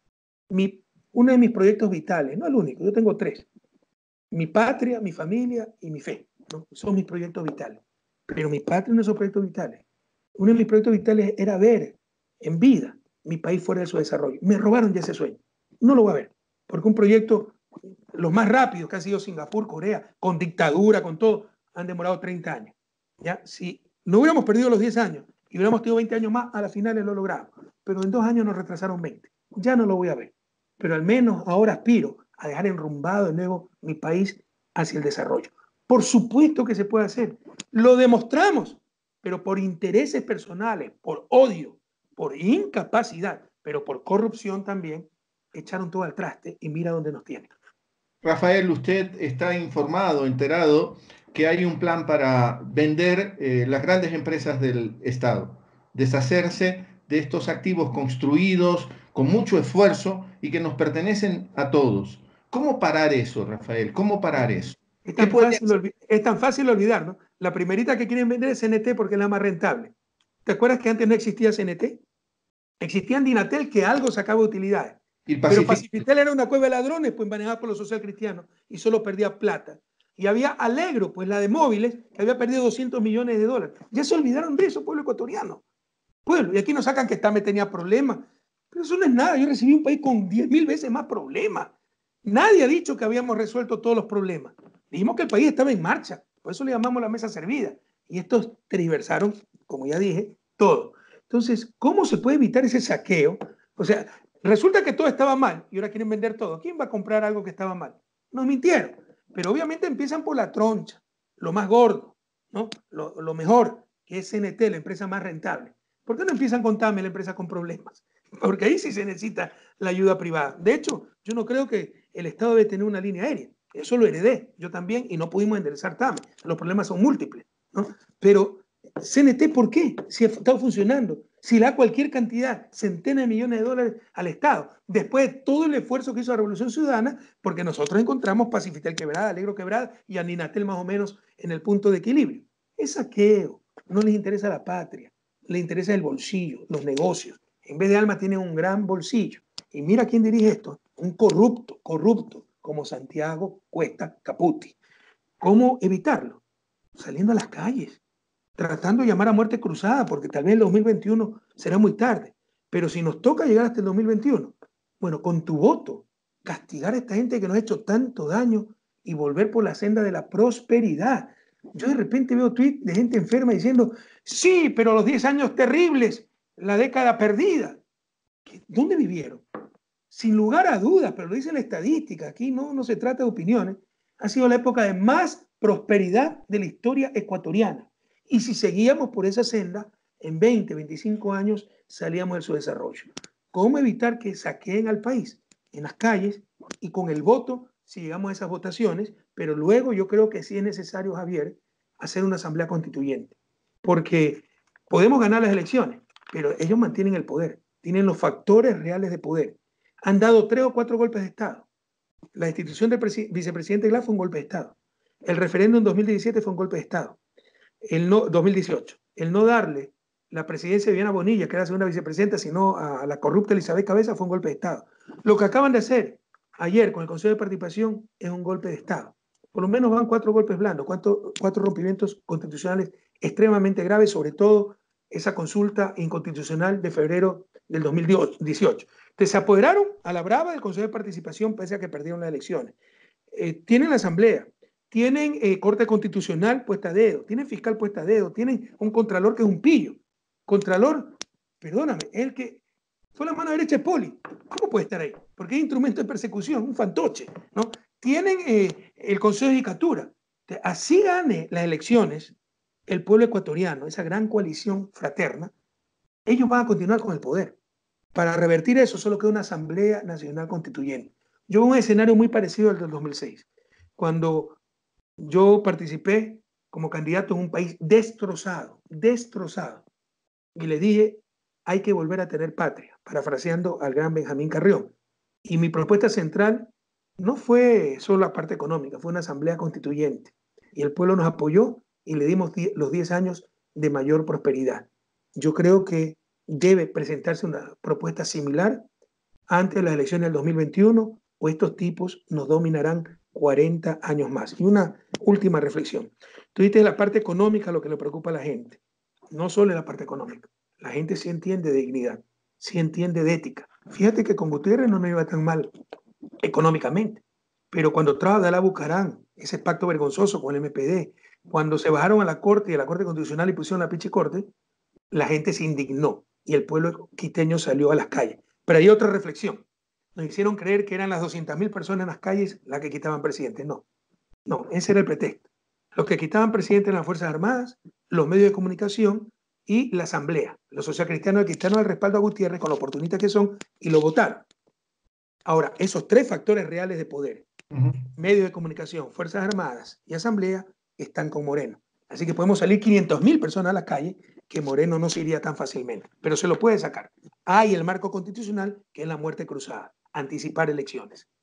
Uno de mis proyectos vitales, no el único, yo tengo 3, mi patria, mi familia y mi fe, ¿no? Son mis proyectos vitales. Pero mi patria no son proyectos vitales. Uno de mis proyectos vitales era ver en vida mi país fuera de su desarrollo. Me robaron ya ese sueño. No lo voy a ver, porque un proyecto, los más rápidos que han sido Singapur, Corea, con dictadura, con todo, han demorado 30 años. ¿Ya? Si no hubiéramos perdido los 10 años y hubiéramos tenido 20 años más, a la final lo logramos. Pero en 2 años nos retrasaron 20. Ya no lo voy a ver. Pero al menos ahora aspiro a dejar enrumbado de nuevo mi país hacia el desarrollo. Por supuesto que se puede hacer. Lo demostramos, pero por intereses personales, por odio, por incapacidad, pero por corrupción también, echaron todo al traste y mira dónde nos tienen. Rafael, usted está informado, enterado, que hay un plan para vender las grandes empresas del Estado, deshacerse de estos activos construidos con mucho esfuerzo y que nos pertenecen a todos. ¿Cómo parar eso, Rafael? ¿Cómo parar eso? Es tan fácil olvidar, ¿no? La primerita que quieren vender es CNT porque es la más rentable. ¿Te acuerdas que antes no existía CNT? Existía Dinatel, que algo sacaba utilidades. Pero Pacifitel era una cueva de ladrones, pues manejada por los social cristianos y solo perdía plata. Y había Alegro, pues la de móviles, que había perdido 200 millones de dólares. Ya se olvidaron de eso, pueblo ecuatoriano. Pueblo, y aquí nos sacan que Tame tenía problemas. Pero eso no es nada. Yo recibí un país con 10.000 veces más problemas. Nadie ha dicho que habíamos resuelto todos los problemas. Dijimos que el país estaba en marcha. Por eso le llamamos la mesa servida. Y estos tergiversaron, como ya dije, todo. Entonces, ¿cómo se puede evitar ese saqueo? O sea, resulta que todo estaba mal y ahora quieren vender todo. ¿Quién va a comprar algo que estaba mal? Nos mintieron. Pero obviamente empiezan por la troncha, lo más gordo, ¿no? Lo mejor, que es CNT, la empresa más rentable. ¿Por qué no empiezan con TAME, la empresa con problemas? Porque ahí sí se necesita la ayuda privada. De hecho, yo no creo que el Estado debe tener una línea aérea. Eso lo heredé yo también y no pudimos enderezar TAME. Los problemas son múltiples, ¿no? Pero CNT, ¿por qué? Si ha estado funcionando, si le da cualquier cantidad, centenas de millones de dólares al Estado, después de todo el esfuerzo que hizo la Revolución Ciudadana, porque nosotros encontramos Pacifitel quebrada, Alegro quebrada y a Ninatel más o menos en el punto de equilibrio. Es saqueo, no les interesa la patria, les interesa el bolsillo, los negocios. En vez de alma tienen un gran bolsillo. Y mira quién dirige esto, un corrupto como Santiago Cuesta Caputi. ¿Cómo evitarlo? Saliendo a las calles, tratando de llamar a muerte cruzada, porque tal vez el 2021 será muy tarde. Pero si nos toca llegar hasta el 2021, bueno, con tu voto, castigar a esta gente que nos ha hecho tanto daño y volver por la senda de la prosperidad. Yo de repente veo tweets de gente enferma diciendo, sí, pero los 10 años terribles, la década perdida. ¿Dónde vivieron? Sin lugar a dudas, pero lo dice la estadística, aquí no se trata de opiniones, ha sido la época de más prosperidad de la historia ecuatoriana. Y si seguíamos por esa senda, en 20, 25 años salíamos del subdesarrollo. ¿Cómo evitar que saqueen al país? En las calles y con el voto, si llegamos a esas votaciones, pero luego yo creo que sí es necesario, Javier, hacer una asamblea constituyente, porque podemos ganar las elecciones, pero ellos mantienen el poder, tienen los factores reales de poder. Han dado 3 o 4 golpes de Estado. La institución del vicepresidente Glass fue un golpe de Estado. El referéndum en 2017 fue un golpe de Estado. 2018. El no darle la presidencia de Viviana Bonilla, que era la segunda vicepresidenta, sino a la corrupta Elizabeth Cabeza, fue un golpe de Estado. Lo que acaban de hacer ayer con el Consejo de Participación es un golpe de Estado. Por lo menos van 4 golpes blandos, 4 rompimientos constitucionales extremadamente graves, sobre todo esa consulta inconstitucional de febrero del 2018. Entonces se apoderaron a la brava del Consejo de Participación pese a que perdieron las elecciones. Tienen la asamblea, tienen corte constitucional puesta a dedo, tienen fiscal puesta a dedo, tienen un contralor que es un pillo. Contralor, perdóname, el que fue la mano derecha de Poli. ¿Cómo puede estar ahí? Porque es instrumento de persecución, un fantoche, ¿no? Tienen el Consejo de Judicatura. Así gane las elecciones el pueblo ecuatoriano, esa gran coalición fraterna, ellos van a continuar con el poder. Para revertir eso solo queda una Asamblea Nacional Constituyente. Yo veo un escenario muy parecido al del 2006, cuando yo participé como candidato en un país destrozado, y le dije, hay que volver a tener patria, parafraseando al gran Benjamín Carrión. Y mi propuesta central no fue solo la parte económica, fue una asamblea constituyente. Y el pueblo nos apoyó y le dimos los 10 años de mayor prosperidad. Yo creo que debe presentarse una propuesta similar antes de las elecciones del 2021 o estos tipos nos dominarán 40 años más. Y una última reflexión. Tú dijiste la parte económica lo que le preocupa a la gente. No solo la parte económica. La gente sí entiende de dignidad, sí entiende de ética. Fíjate que con Gutiérrez no me iba tan mal económicamente, pero cuando traba de la Bucarán, ese pacto vergonzoso con el MPD, cuando se bajaron a la Corte y a la Corte Constitucional y pusieron la pichicorte, la gente se indignó y el pueblo quiteño salió a las calles. Pero hay otra reflexión. Nos hicieron creer que eran las 200.000 personas en las calles las que quitaban presidente. No, ese era el pretexto. Los que quitaban presidente eran las Fuerzas Armadas, los medios de comunicación y la Asamblea. Los socialcristianos le quitaron el respaldo a Gutiérrez con lo oportunistas que son y lo votaron. Ahora, esos 3 factores reales de poder, medios de comunicación, Fuerzas Armadas y Asamblea, están con Moreno. Así que podemos salir 500.000 personas a la calle, que Moreno no se iría tan fácilmente, pero se lo puede sacar. Hay el marco constitucional, que es la muerte cruzada, anticipar elecciones.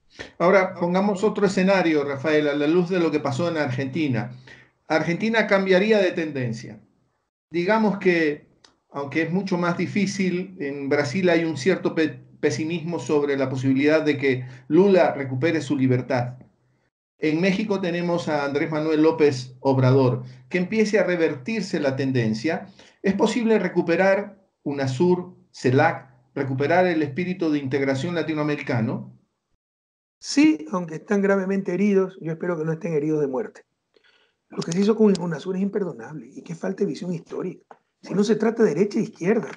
Ahora, pongamos otro escenario, Rafael, a la luz de lo que pasó en Argentina. Argentina cambiaría de tendencia. Digamos que, aunque es mucho más difícil, en Brasil hay un cierto pesimismo sobre la posibilidad de que Lula recupere su libertad. En México tenemos a Andrés Manuel López Obrador, que empiece a revertirse la tendencia. ¿Es posible recuperar UNASUR, CELAC, recuperar el espíritu de integración latinoamericano? Sí, aunque están gravemente heridos, yo espero que no estén heridos de muerte. Lo que se hizo con UNASUR es imperdonable y que falta de visión histórica. Si no se trata de derecha e izquierda,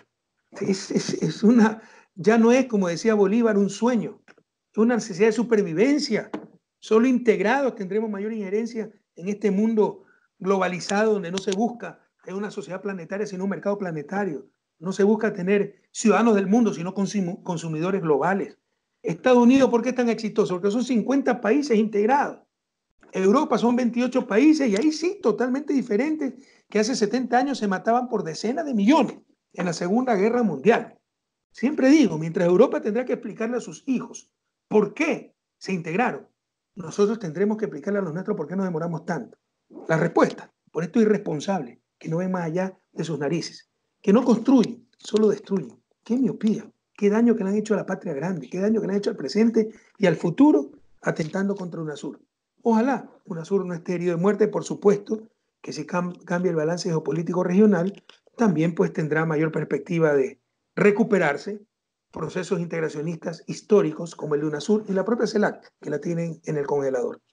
es una, ya no es, como decía Bolívar, un sueño, es una necesidad de supervivencia. Solo integrados tendremos mayor injerencia en este mundo globalizado donde no se busca tener una sociedad planetaria, sino un mercado planetario. No se busca tener ciudadanos del mundo, sino consumidores globales. Estados Unidos, ¿por qué es tan exitoso? Porque son 50 países integrados. Europa son 28 países y ahí sí, totalmente diferentes, que hace 70 años se mataban por decenas de millones en la Segunda Guerra Mundial. Siempre digo, mientras Europa tendrá que explicarle a sus hijos por qué se integraron, nosotros tendremos que explicarle a los nuestros por qué nos demoramos tanto. La respuesta, por esto irresponsable, que no ven más allá de sus narices, que no construyen, solo destruyen. Qué miopía, qué daño que le han hecho a la patria grande, qué daño que le han hecho al presente y al futuro, atentando contra UNASUR. Ojalá UNASUR no esté herido de muerte, por supuesto, que si cambia el balance geopolítico regional, también pues tendrá mayor perspectiva de recuperarse procesos integracionistas históricos como el de UNASUR y la propia CELAC, que la tienen en el congelador.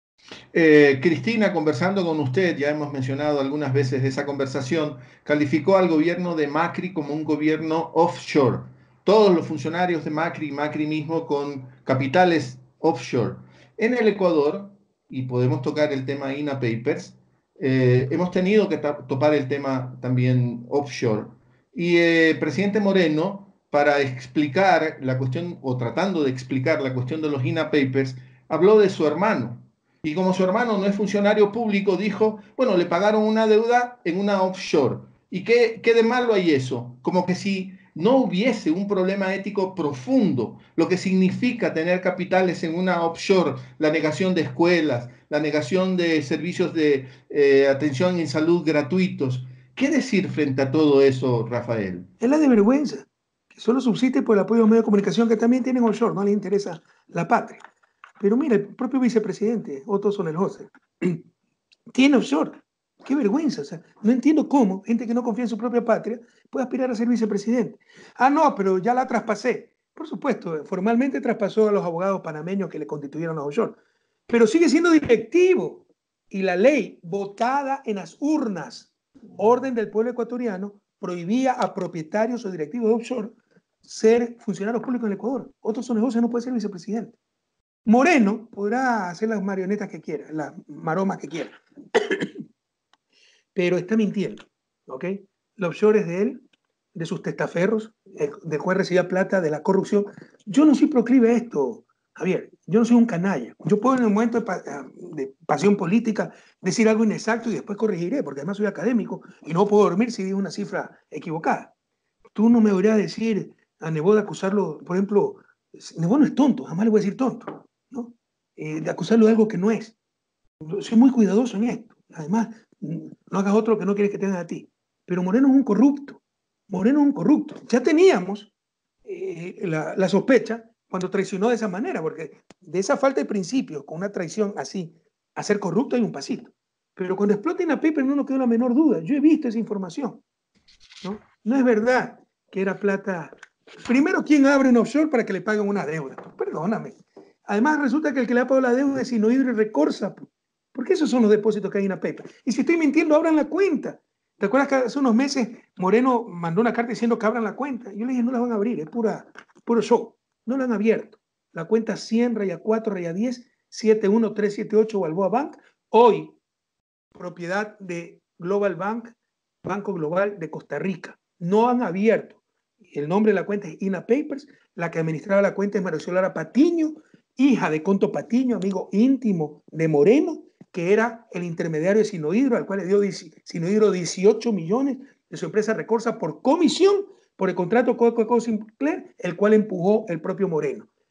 Cristina, conversando con usted, ya hemos mencionado algunas veces esa conversación, calificó al gobierno de Macri como un gobierno offshore. Todos los funcionarios de Macri y Macri mismo con capitales offshore. En el Ecuador, y podemos tocar el tema INA Papers, hemos tenido que topar el tema también offshore. Y el presidente Moreno, para explicar la cuestión, o tratando de explicar la cuestión de los INA Papers, habló de su hermano. Y como su hermano no es funcionario público, dijo, bueno, le pagaron una deuda en una offshore. ¿Y qué de malo hay eso? Como que si no hubiese un problema ético profundo, lo que significa tener capitales en una offshore, la negación de escuelas, la negación de servicios de atención en salud gratuitos. ¿Qué decir frente a todo eso, Rafael? Es la de vergüenza, que solo subsiste por el apoyo de los medios de comunicación que también tienen offshore, no les interesa la patria. Pero mira, el propio vicepresidente, Otto Sonelhose, tiene offshore. Qué vergüenza. O sea, no entiendo cómo gente que no confía en su propia patria puede aspirar a ser vicepresidente. Ah, no, pero ya la traspasé. Por supuesto, formalmente traspasó a los abogados panameños que le constituyeron los offshore. Pero sigue siendo directivo. Y la ley votada en las urnas, orden del pueblo ecuatoriano, prohibía a propietarios o directivos de offshore ser funcionarios públicos en el Ecuador. Otros negocios no puede ser vicepresidente. Moreno podrá hacer las marionetas que quiera, las maromas que quiera, pero está mintiendo, ¿ok? Los offshore es de él, de sus testaferros, del cual recibía plata de la corrupción. Yo no soy proclive a esto, Javier, yo no soy un canalla. Yo puedo en el momento de pasión política decir algo inexacto y después corregiré, porque además soy académico y no puedo dormir si digo una cifra equivocada. Tú no me deberías decir a Nebot de acusarlo, por ejemplo, Nebot no es tonto, jamás le voy a decir tonto, ¿no? De acusarlo de algo que no es. Soy muy cuidadoso en esto. Además, no hagas otro que no quieres que tenga a ti. Pero Moreno es un corrupto. Moreno es un corrupto. Ya teníamos la sospecha cuando traicionó de esa manera, porque de esa falta de principios, con una traición así, a ser corrupto hay un pasito. Pero cuando explota en la paper no nos queda la menor duda. Yo he visto esa información. ¿No? No es verdad que era plata. Primero, ¿quién abre un offshore para que le paguen una deuda? Perdóname. Además, resulta que el que le ha pagado la deuda es Sinohydro y Recorsa. Porque esos son los depósitos que hay en la PEPA. Y si estoy mintiendo, abran la cuenta. ¿Te acuerdas que hace unos meses Moreno mandó una carta diciendo que abran la cuenta? Yo le dije, no la van a abrir, es puro show. No la han abierto. La cuenta 100-4-10 71378 Balboa Bank, hoy propiedad de Global Bank, Banco Global de Costa Rica. No han abierto. El nombre de la cuenta es INA Papers. La que administraba la cuenta es María Solara Patiño, hija de Conto Patiño, amigo íntimo de Moreno, que era el intermediario de Sinohydro, al cual le dio Sinohydro 18 millones de su empresa Recorsa por comisión por el contrato Coca-Cola Sinclair, el cual empujó el propio Moreno.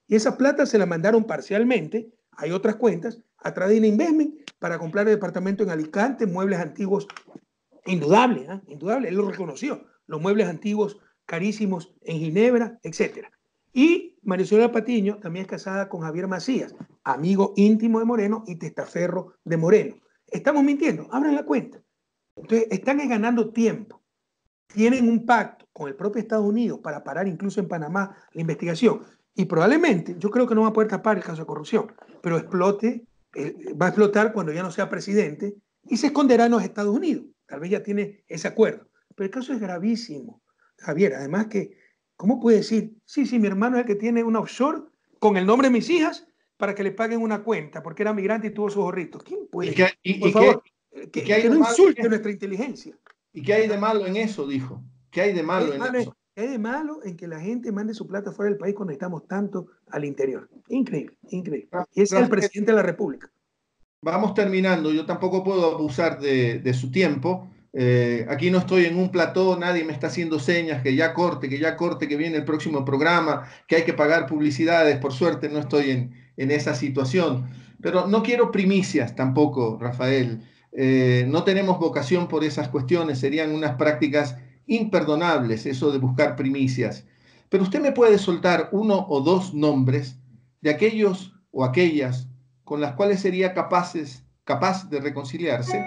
Y esa plata se la mandaron parcialmente, hay otras cuentas, a través de Investment para comprar el departamento en Alicante, muebles antiguos, indudable, ¿eh? Indudable, él lo reconoció, los muebles antiguos carísimos en Ginebra, etc. Y Marisola Patiño también es casada con Javier Macías, amigo íntimo de Moreno y testaferro de Moreno. ¿Estamos mintiendo? Abran la cuenta. Entonces, están ganando tiempo. Tienen un pacto con el propio Estados Unidos para parar incluso en Panamá la investigación. Y probablemente, yo creo que no va a poder tapar el caso de corrupción, pero va a explotar cuando ya no sea presidente y se esconderá en los Estados Unidos. Tal vez ya tiene ese acuerdo. Pero el caso es gravísimo, Javier. Además que, ¿cómo puede decir? Sí, mi hermano es el que tiene una offshore con el nombre de mis hijas para que le paguen una cuenta porque era migrante y tuvo sus ahorritos. ¿Quién puede? Por favor, qué hay que de no malo insulte nuestra inteligencia. ¿Y qué hay de malo en eso? Dijo. ¿Qué hay de malo en eso? ¿Qué hay de malo en que la gente mande su plata fuera del país cuando estamos tanto al interior? Increíble, increíble. Y ese es el presidente de la República. Vamos terminando. Yo tampoco puedo abusar de su tiempo. Aquí no estoy en un plató, nadie me está haciendo señas que ya corte, que viene el próximo programa, que hay que pagar publicidades. Por suerte no estoy en esa situación. Pero no quiero primicias tampoco, Rafael. No tenemos vocación por esas cuestiones, serían unas prácticas imperdonables eso de buscar primicias. Pero usted me puede soltar uno o dos nombres de aquellos o aquellas con las cuales sería capaz de reconciliarse.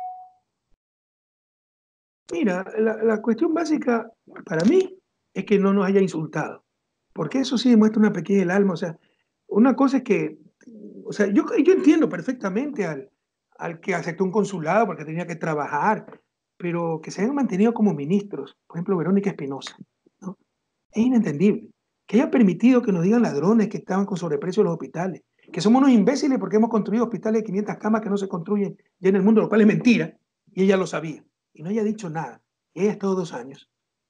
Mira, la cuestión básica para mí es que no nos haya insultado, porque eso sí demuestra una pequeña del alma. O sea, una cosa es que, o sea, yo entiendo perfectamente al que aceptó un consulado porque tenía que trabajar, pero que se hayan mantenido como ministros, por ejemplo, Verónica Espinosa, ¿no? Es inentendible. Que haya permitido que nos digan ladrones que estaban con sobreprecio en los hospitales, que somos unos imbéciles porque hemos construido hospitales de 500 camas que no se construyen ya en el mundo, lo cual es mentira, y ella lo sabía, y no haya dicho nada. Y ella ha estado 2 años,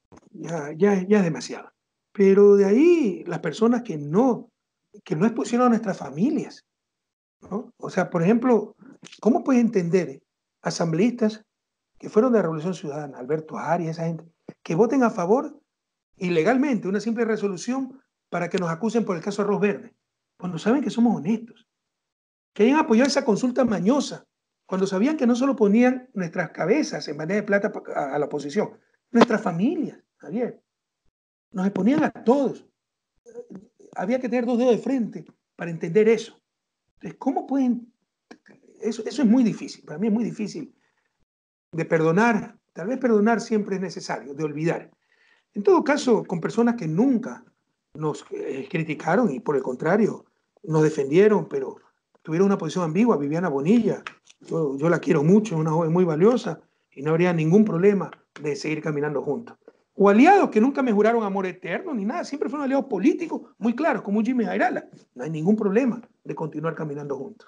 ya es demasiado. Pero de ahí las personas que no expusieron a nuestras familias, ¿no? O sea, por ejemplo, ¿cómo puede entender asambleístas que fueron de la Revolución Ciudadana, Alberto Arias, esa gente, que voten a favor ilegalmente una simple resolución para que nos acusen por el caso Arroz Verde, cuando saben que somos honestos, que hayan apoyado esa consulta mañosa, cuando sabían que no solo ponían nuestras cabezas en bandeja de plata a la oposición, nuestras familias, Javier, nos exponían a todos. Había que tener 2 dedos de frente para entender eso. Entonces, ¿cómo pueden? Eso es muy difícil, para mí es muy difícil de perdonar. Tal vez perdonar siempre es necesario, de olvidar. En todo caso, con personas que nunca nos criticaron y por el contrario nos defendieron, pero tuvieron una posición ambigua. Viviana Bonilla, yo la quiero mucho, es una joven muy valiosa y no habría ningún problema de seguir caminando juntos. O aliados que nunca me juraron amor eterno ni nada, siempre fueron aliados políticos muy claros, como Jimmy Jairala. No hay ningún problema de continuar caminando juntos.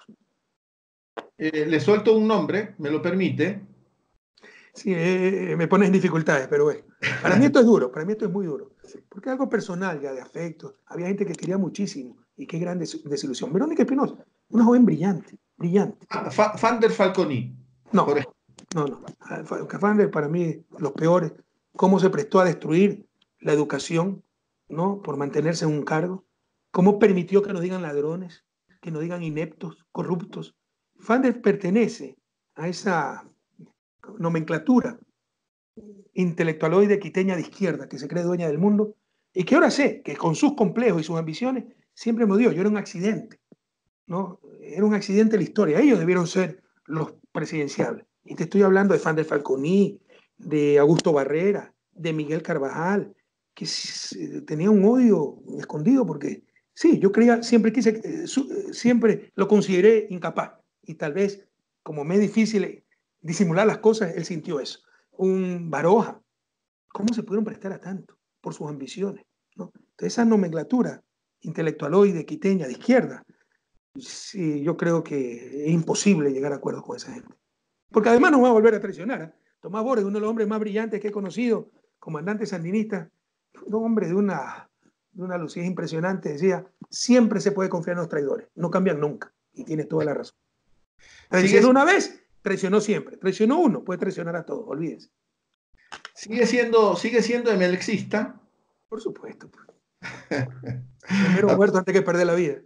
Le suelto un nombre, me lo permite. Sí, me pones en dificultades, pero bueno. Para mí esto es duro, para mí esto es muy duro. Porque es algo personal ya, de afecto. Había gente que quería muchísimo y qué gran desilusión. Verónica Espinosa, una joven brillante, brillante. Fander Falconi, por No, ejemplo. no. Cafander para mí los peores. Cómo se prestó a destruir la educación, ¿no? Por mantenerse en un cargo. Cómo permitió que nos digan ladrones, que nos digan ineptos, corruptos. Fander pertenece a esa nomenclatura intelectualoide quiteña de izquierda que se cree dueña del mundo y que ahora sé que con sus complejos y sus ambiciones siempre me dio, yo era un accidente, ¿no? Era un accidente de la historia, ellos debieron ser los presidenciables. Y te estoy hablando de Fander Falconi, de Augusto Barrera, de Miguel Carvajal, que tenía un odio escondido porque sí, yo creía, siempre lo consideré incapaz y tal vez como me es difícil disimular las cosas, él sintió eso. Un Baroja, ¿cómo se pudieron prestar a tanto? Por sus ambiciones, ¿no? Entonces, esa nomenclatura intelectualoide, quiteña, de izquierda, sí, yo creo que es imposible llegar a acuerdos con esa gente. Porque además nos va a volver a traicionar, ¿eh? Tomás Borges, uno de los hombres más brillantes que he conocido, comandante sandinista, un hombre de una lucidez impresionante, decía, siempre se puede confiar en los traidores, no cambian nunca, y tienes toda la razón. Traicionó una vez, traicionó siempre, traicionó uno, puede traicionar a todos, olvídense. Sigue siendo emelexista. Por supuesto. Primero muerto antes que perder la vida.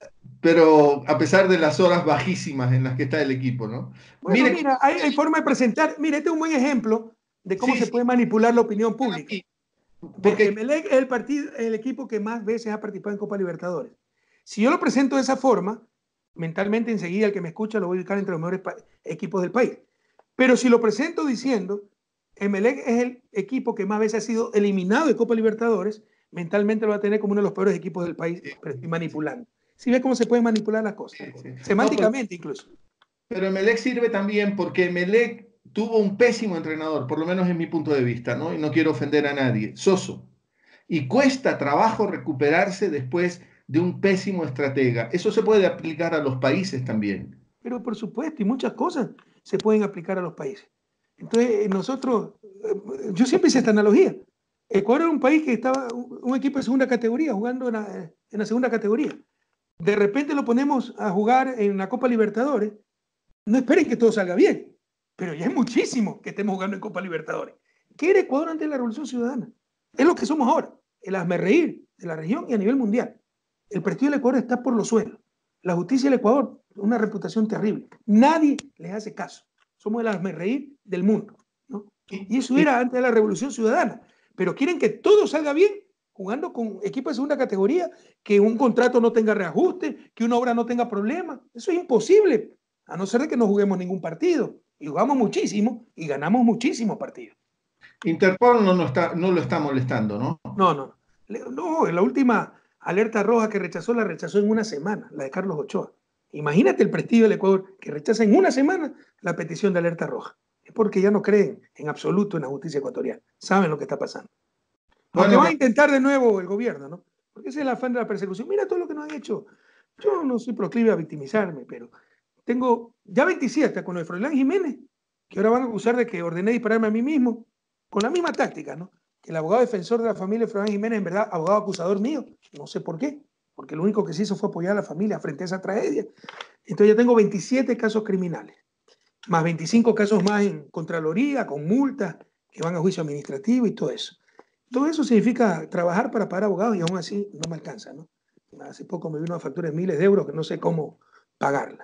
Pero a pesar de las horas bajísimas en las que está el equipo, ¿no? Bueno, Mire, mira, hay forma de presentar. Mira, este es un buen ejemplo de cómo sí, se sí, puede manipular la opinión pública. porque Emelec es el equipo que más veces ha participado en Copa Libertadores. Si yo lo presento de esa forma, mentalmente enseguida el que me escucha lo voy a ubicar entre los mejores equipos del país. Pero si lo presento diciendo, Emelec es el equipo que más veces ha sido eliminado de Copa Libertadores, mentalmente lo va a tener como uno de los peores equipos del país, pero estoy manipulando. ¿Sí ves cómo se pueden manipular las cosas? sí, sí. No, Semánticamente incluso. pero Emelec sirve también porque Emelec tuvo un pésimo entrenador, por lo menos en mi punto de vista, ¿no? Y no quiero ofender a nadie, Soso. Y cuesta trabajo recuperarse después de un pésimo estratega. Eso se puede aplicar a los países también. Pero por supuesto, y muchas cosas se pueden aplicar a los países. Entonces, nosotros, yo siempre hice esta analogía. Ecuador era un país que estaba, un equipo de segunda categoría, jugando en la segunda categoría. De repente lo ponemos a jugar en la Copa Libertadores. No esperen que todo salga bien, pero ya es muchísimo que estemos jugando en Copa Libertadores. ¿Qué era Ecuador antes de la Revolución Ciudadana? Es lo que somos ahora, el hazmerreír de la región y a nivel mundial. El prestigio del Ecuador está por los suelos. La justicia del Ecuador, una reputación terrible. Nadie les hace caso. Somos el hazmerreír del mundo, ¿no? Y, Y eso y, era antes de la Revolución Ciudadana. Pero quieren que todo salga bien jugando con equipos de segunda categoría, que un contrato no tenga reajuste, que una obra no tenga problemas. Eso es imposible, a no ser de que no juguemos ningún partido. Y jugamos muchísimo y ganamos muchísimos partidos. Interpol no lo está molestando, ¿no? No, no. No, la última alerta roja que rechazó, la rechazó en una semana, la de Carlos Ochoa. Imagínate el prestigio del Ecuador, que rechaza en una semana la petición de alerta roja. Es porque ya no creen en absoluto en la justicia ecuatoriana. Saben lo que está pasando. Aunque Bueno, van a intentar de nuevo el gobierno, ¿no? Porque ese es el afán de la persecución. Mira todo lo que nos han hecho. Yo no soy proclive a victimizarme, pero tengo ya 27 con lo de Froilán Jiménez, que ahora van a acusar de que ordené dispararme a mí mismo, con la misma táctica, ¿no? Que el abogado defensor de la familia de Froilán Jiménez, en verdad, abogado acusador mío, no sé por qué, porque lo único que se hizo fue apoyar a la familia frente a esa tragedia. Entonces ya tengo 27 casos criminales, más 25 casos más en Contraloría, con multas, que van a juicio administrativo y todo eso. Todo eso significa trabajar para pagar abogados y aún así no me alcanza, ¿no? Hace poco me vino una factura de miles de euros que no sé cómo pagarla.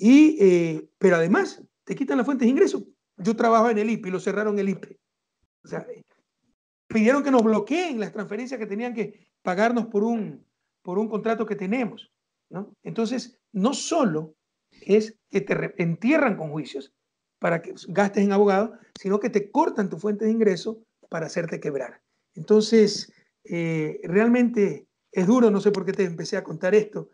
Pero además, te quitan las fuentes de ingresos. Yo trabajaba en el IPE y lo cerraron el IPE. O sea, pidieron que nos bloqueen las transferencias que tenían que pagarnos por un contrato que tenemos, ¿no? Entonces, no solo es que te entierran con juicios para que gastes en abogados, sino que te cortan tu fuente de ingreso para hacerte quebrar. Entonces, realmente es duro, no sé por qué te empecé a contar esto.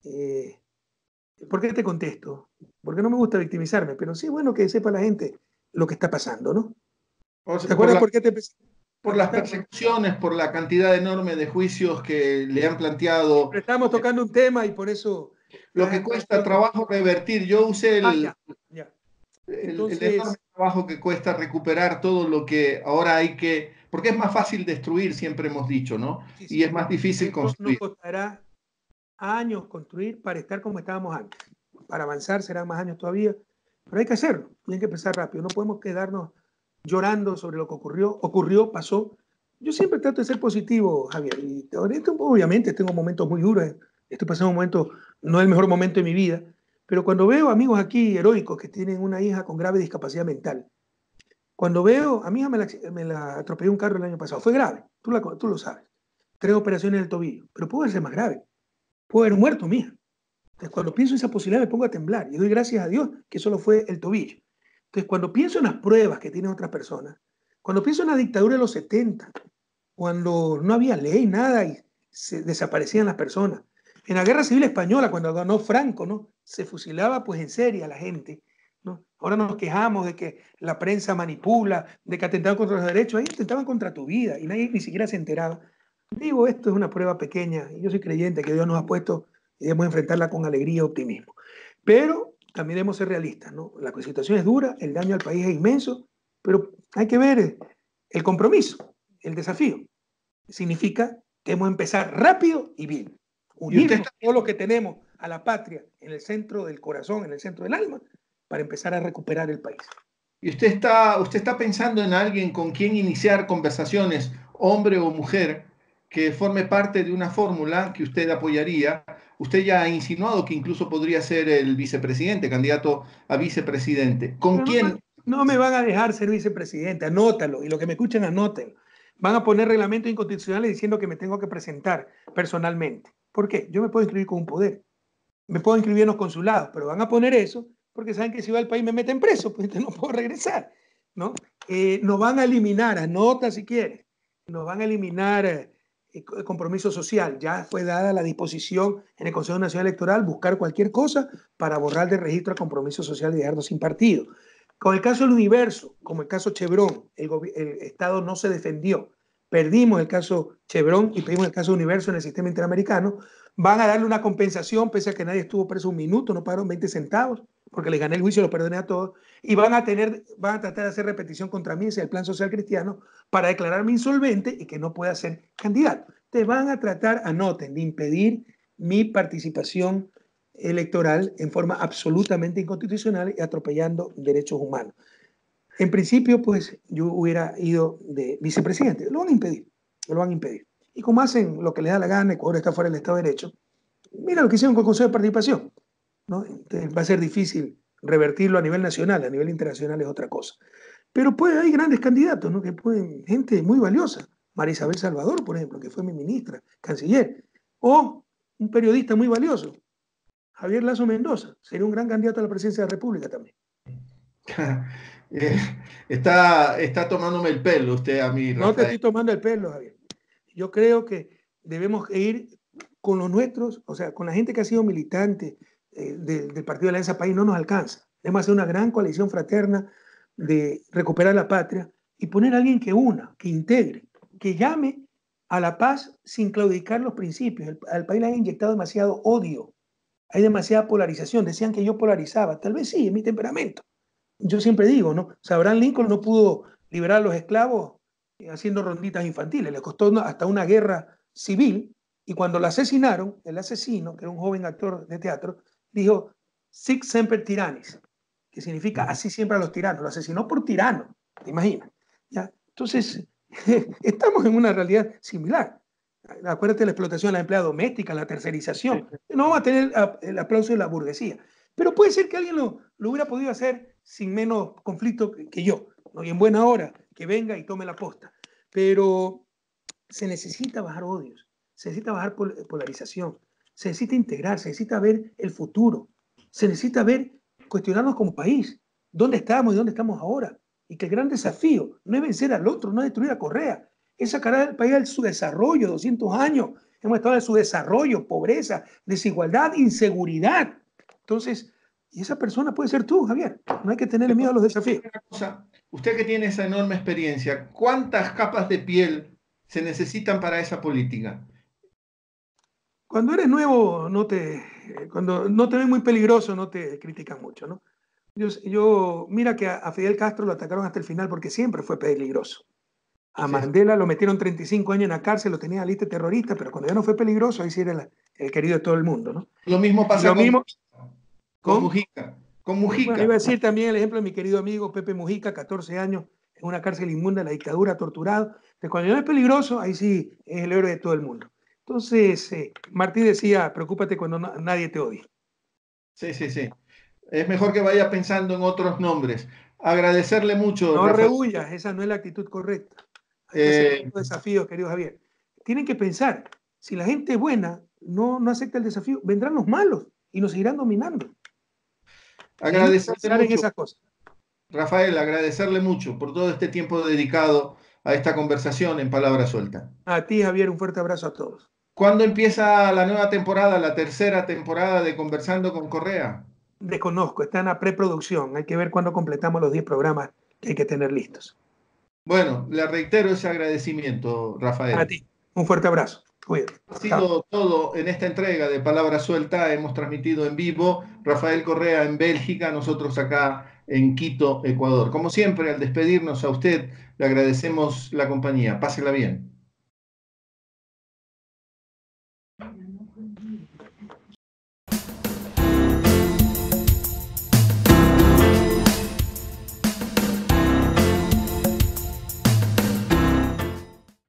¿Por qué te contesto? Porque no me gusta victimizarme, pero sí, bueno, que sepa la gente lo que está pasando, ¿no? o ¿Te sea, acuerdas por qué te empecé por a las contar? persecuciones, por la cantidad enorme de juicios que le han planteado, Pero estábamos tocando un tema y por eso lo traje que a cuesta colación el trabajo revertir. Yo usé Ya, ya. el enorme Entonces, trabajo que cuesta recuperar todo lo que ahora hay que, porque es más fácil destruir, siempre hemos dicho, ¿no? Y es muchísimo. más difícil Esto nos construir. costará años construir para estar como estábamos antes. Para avanzar serán más años todavía, pero hay que hacerlo, hay que empezar rápido. No podemos quedarnos llorando sobre lo que ocurrió, pasó. Yo siempre trato de ser positivo, Javier, y ahorita, obviamente tengo momentos muy duros, estoy pasando un momento, no es el mejor momento de mi vida, pero cuando veo amigos aquí heroicos que tienen una hija con grave discapacidad mental, cuando veo, a mi hija me la atropelló un carro el año pasado, fue grave, tú lo sabes, 3 operaciones del tobillo, pero pudo ser más grave, pudo haber muerto mi hija. Entonces, cuando pienso en esa posibilidad, me pongo a temblar y doy gracias a Dios que solo fue el tobillo. Entonces, cuando pienso en las pruebas que tienen otras personas, cuando pienso en la dictadura de los 70, cuando no había ley, nada y se desaparecían las personas, en la Guerra Civil Española, cuando ganó Franco, ¿no? Se fusilaba pues en serie a la gente, ¿no? Ahora nos quejamos de que la prensa manipula, de que atentaban contra los derechos, ahí atentaban contra tu vida y nadie ni siquiera se enteraba. Digo, esto es una prueba pequeña y yo soy creyente que Dios nos ha puesto y debemos enfrentarla con alegría y optimismo. Pero también debemos ser realistas, ¿no? La situación es dura, el daño al país es inmenso, pero hay que ver el compromiso, el desafío. Significa que hemos de empezar rápido y bien. Y usted Unirnos todo lo que tenemos a la patria en el centro del corazón, en el centro del alma, para empezar a recuperar el país. Y usted está pensando en alguien con quien iniciar conversaciones, hombre o mujer, que forme parte de una fórmula que usted apoyaría. Usted ya ha insinuado que incluso podría ser el vicepresidente, candidato a vicepresidente. ¿Con Pero quién? no me van a dejar ser vicepresidente, anótalo, y lo que me escuchen, anótenlo. Van a poner reglamentos inconstitucionales diciendo que me tengo que presentar personalmente. ¿Por qué? Yo me puedo inscribir con un poder, me puedo inscribir en los consulados, pero van a poner eso porque saben que si va al país me meten preso, pues entonces no puedo regresar, ¿no? Nos van a eliminar, anota si quieres, nos van a eliminar el compromiso social. Ya fue dada la disposición en el Consejo Nacional Electoral buscar cualquier cosa para borrar del registro el compromiso social y dejarnos sin partido. Con el caso del Universo, como el caso Chevron, el Estado no se defendió. Perdimos el caso Chevron y pedimos el caso Universo en el sistema interamericano. Van a darle una compensación, pese a que nadie estuvo preso un minuto, no pagaron 20 centavos, porque les gané el juicio y los perdoné a todos. Y van a tratar de hacer repetición contra mí, ese es el Plan Social Cristiano, para declararme insolvente y que no pueda ser candidato. Te van a tratar, anoten, de impedir mi participación electoral en forma absolutamente inconstitucional y atropellando derechos humanos. En principio, pues yo hubiera ido de vicepresidente. Lo van a impedir, lo van a impedir. Y como hacen lo que les da la gana, Ecuador está fuera del Estado de Derecho, mira lo que hicieron con el Consejo de Participación, ¿no? Entonces, va a ser difícil revertirlo a nivel nacional, a nivel internacional es otra cosa. Pero pues hay grandes candidatos, ¿no? Que pueden, gente muy valiosa. María Isabel Salvador, por ejemplo, que fue mi ministra, canciller. O un periodista muy valioso, Javier Lazo Mendoza, sería un gran candidato a la presidencia de la República también. Eh, está tomándome el pelo usted a mí, No te Rafael. estoy tomando el pelo, Javier. Yo creo que debemos ir con los nuestros, o sea, con la gente que ha sido militante del Partido de Alianza País, no nos alcanza. Debemos hacer una gran coalición fraterna de recuperar la patria y poner a alguien que una, que integre, que llame a la paz sin claudicar los principios. Al país le han inyectado demasiado odio, hay demasiada polarización. Decían que yo polarizaba, tal vez sí, es mi temperamento. Yo siempre digo, ¿no? O sea, Abraham Lincoln no pudo liberar a los esclavos haciendo ronditas infantiles, le costó hasta una guerra civil, y cuando lo asesinaron, el asesino, que era un joven actor de teatro, dijo, Sic semper tyrannis, que significa así siempre a los tiranos, lo asesinó por tirano, ¿te imaginas? ¿Ya? Entonces, estamos en una realidad similar. Acuérdate de la explotación de la empleada doméstica, la tercerización. No vamos a tener el aplauso de la burguesía. Pero puede ser que alguien lo hubiera podido hacer sin menos conflicto que yo, ¿no? Y en buena hora, que venga y tome la posta. Pero se necesita bajar odios, se necesita bajar polarización, se necesita integrar, se necesita ver el futuro, se necesita ver, cuestionarnos como país, dónde estamos y dónde estamos ahora. Y que el gran desafío no es vencer al otro, no es destruir a Correa, es sacar al país de su desarrollo, 200 años, hemos estado en su desarrollo, pobreza, desigualdad, inseguridad. Entonces, y esa persona puede ser tú, Javier. No hay que tener miedo a los desafíos. Una cosa, usted que tiene esa enorme experiencia, ¿cuántas capas de piel se necesitan para esa política? Cuando eres nuevo, cuando no te ven muy peligroso, no te critican mucho, ¿no? Mira que a Fidel Castro lo atacaron hasta el final porque siempre fue peligroso. A Sí. Mandela lo metieron 35 años en la cárcel, lo tenía en la lista terrorista, pero cuando ya no fue peligroso, ahí sí era el querido de todo el mundo, ¿no? Lo mismo Y pasa lo mismo con con, Mujica. Con bueno, iba Mujica. a decir también el ejemplo de mi querido amigo Pepe Mujica, 14 años en una cárcel inmunda de la dictadura, torturado. Pero cuando ya no es peligroso, ahí sí es el héroe de todo el mundo. Entonces, Martí decía, preocúpate cuando nadie te odie. Sí, sí, sí. Es mejor que vaya pensando en otros nombres. Agradecerle mucho, No Rafael. rehuyas, esa no es la actitud correcta. Hay que aceptar Eh, los desafíos, querido Javier. Tienen que pensar, si la gente es buena no acepta el desafío, vendrán los malos y nos seguirán dominando. Tenemos que agradecerle pensar en mucho, esas cosas. Rafael, agradecerle mucho por todo este tiempo dedicado a esta conversación en Palabra Suelta. A ti, Javier, un fuerte abrazo a todos. ¿Cuándo empieza la nueva temporada, la tercera temporada de Conversando con Correa? Desconozco, está en la preproducción. Hay que ver cuándo completamos los 10 programas que hay que tener listos. Bueno, le reitero ese agradecimiento, A Rafael. ti, un fuerte abrazo. Cuídate. Ha Chao. sido todo en esta entrega de Palabra Suelta. Hemos transmitido en vivo Rafael Correa en Bélgica, nosotros acá en Quito, Ecuador. Como siempre, al despedirnos a usted, le agradecemos la compañía. Pásela bien.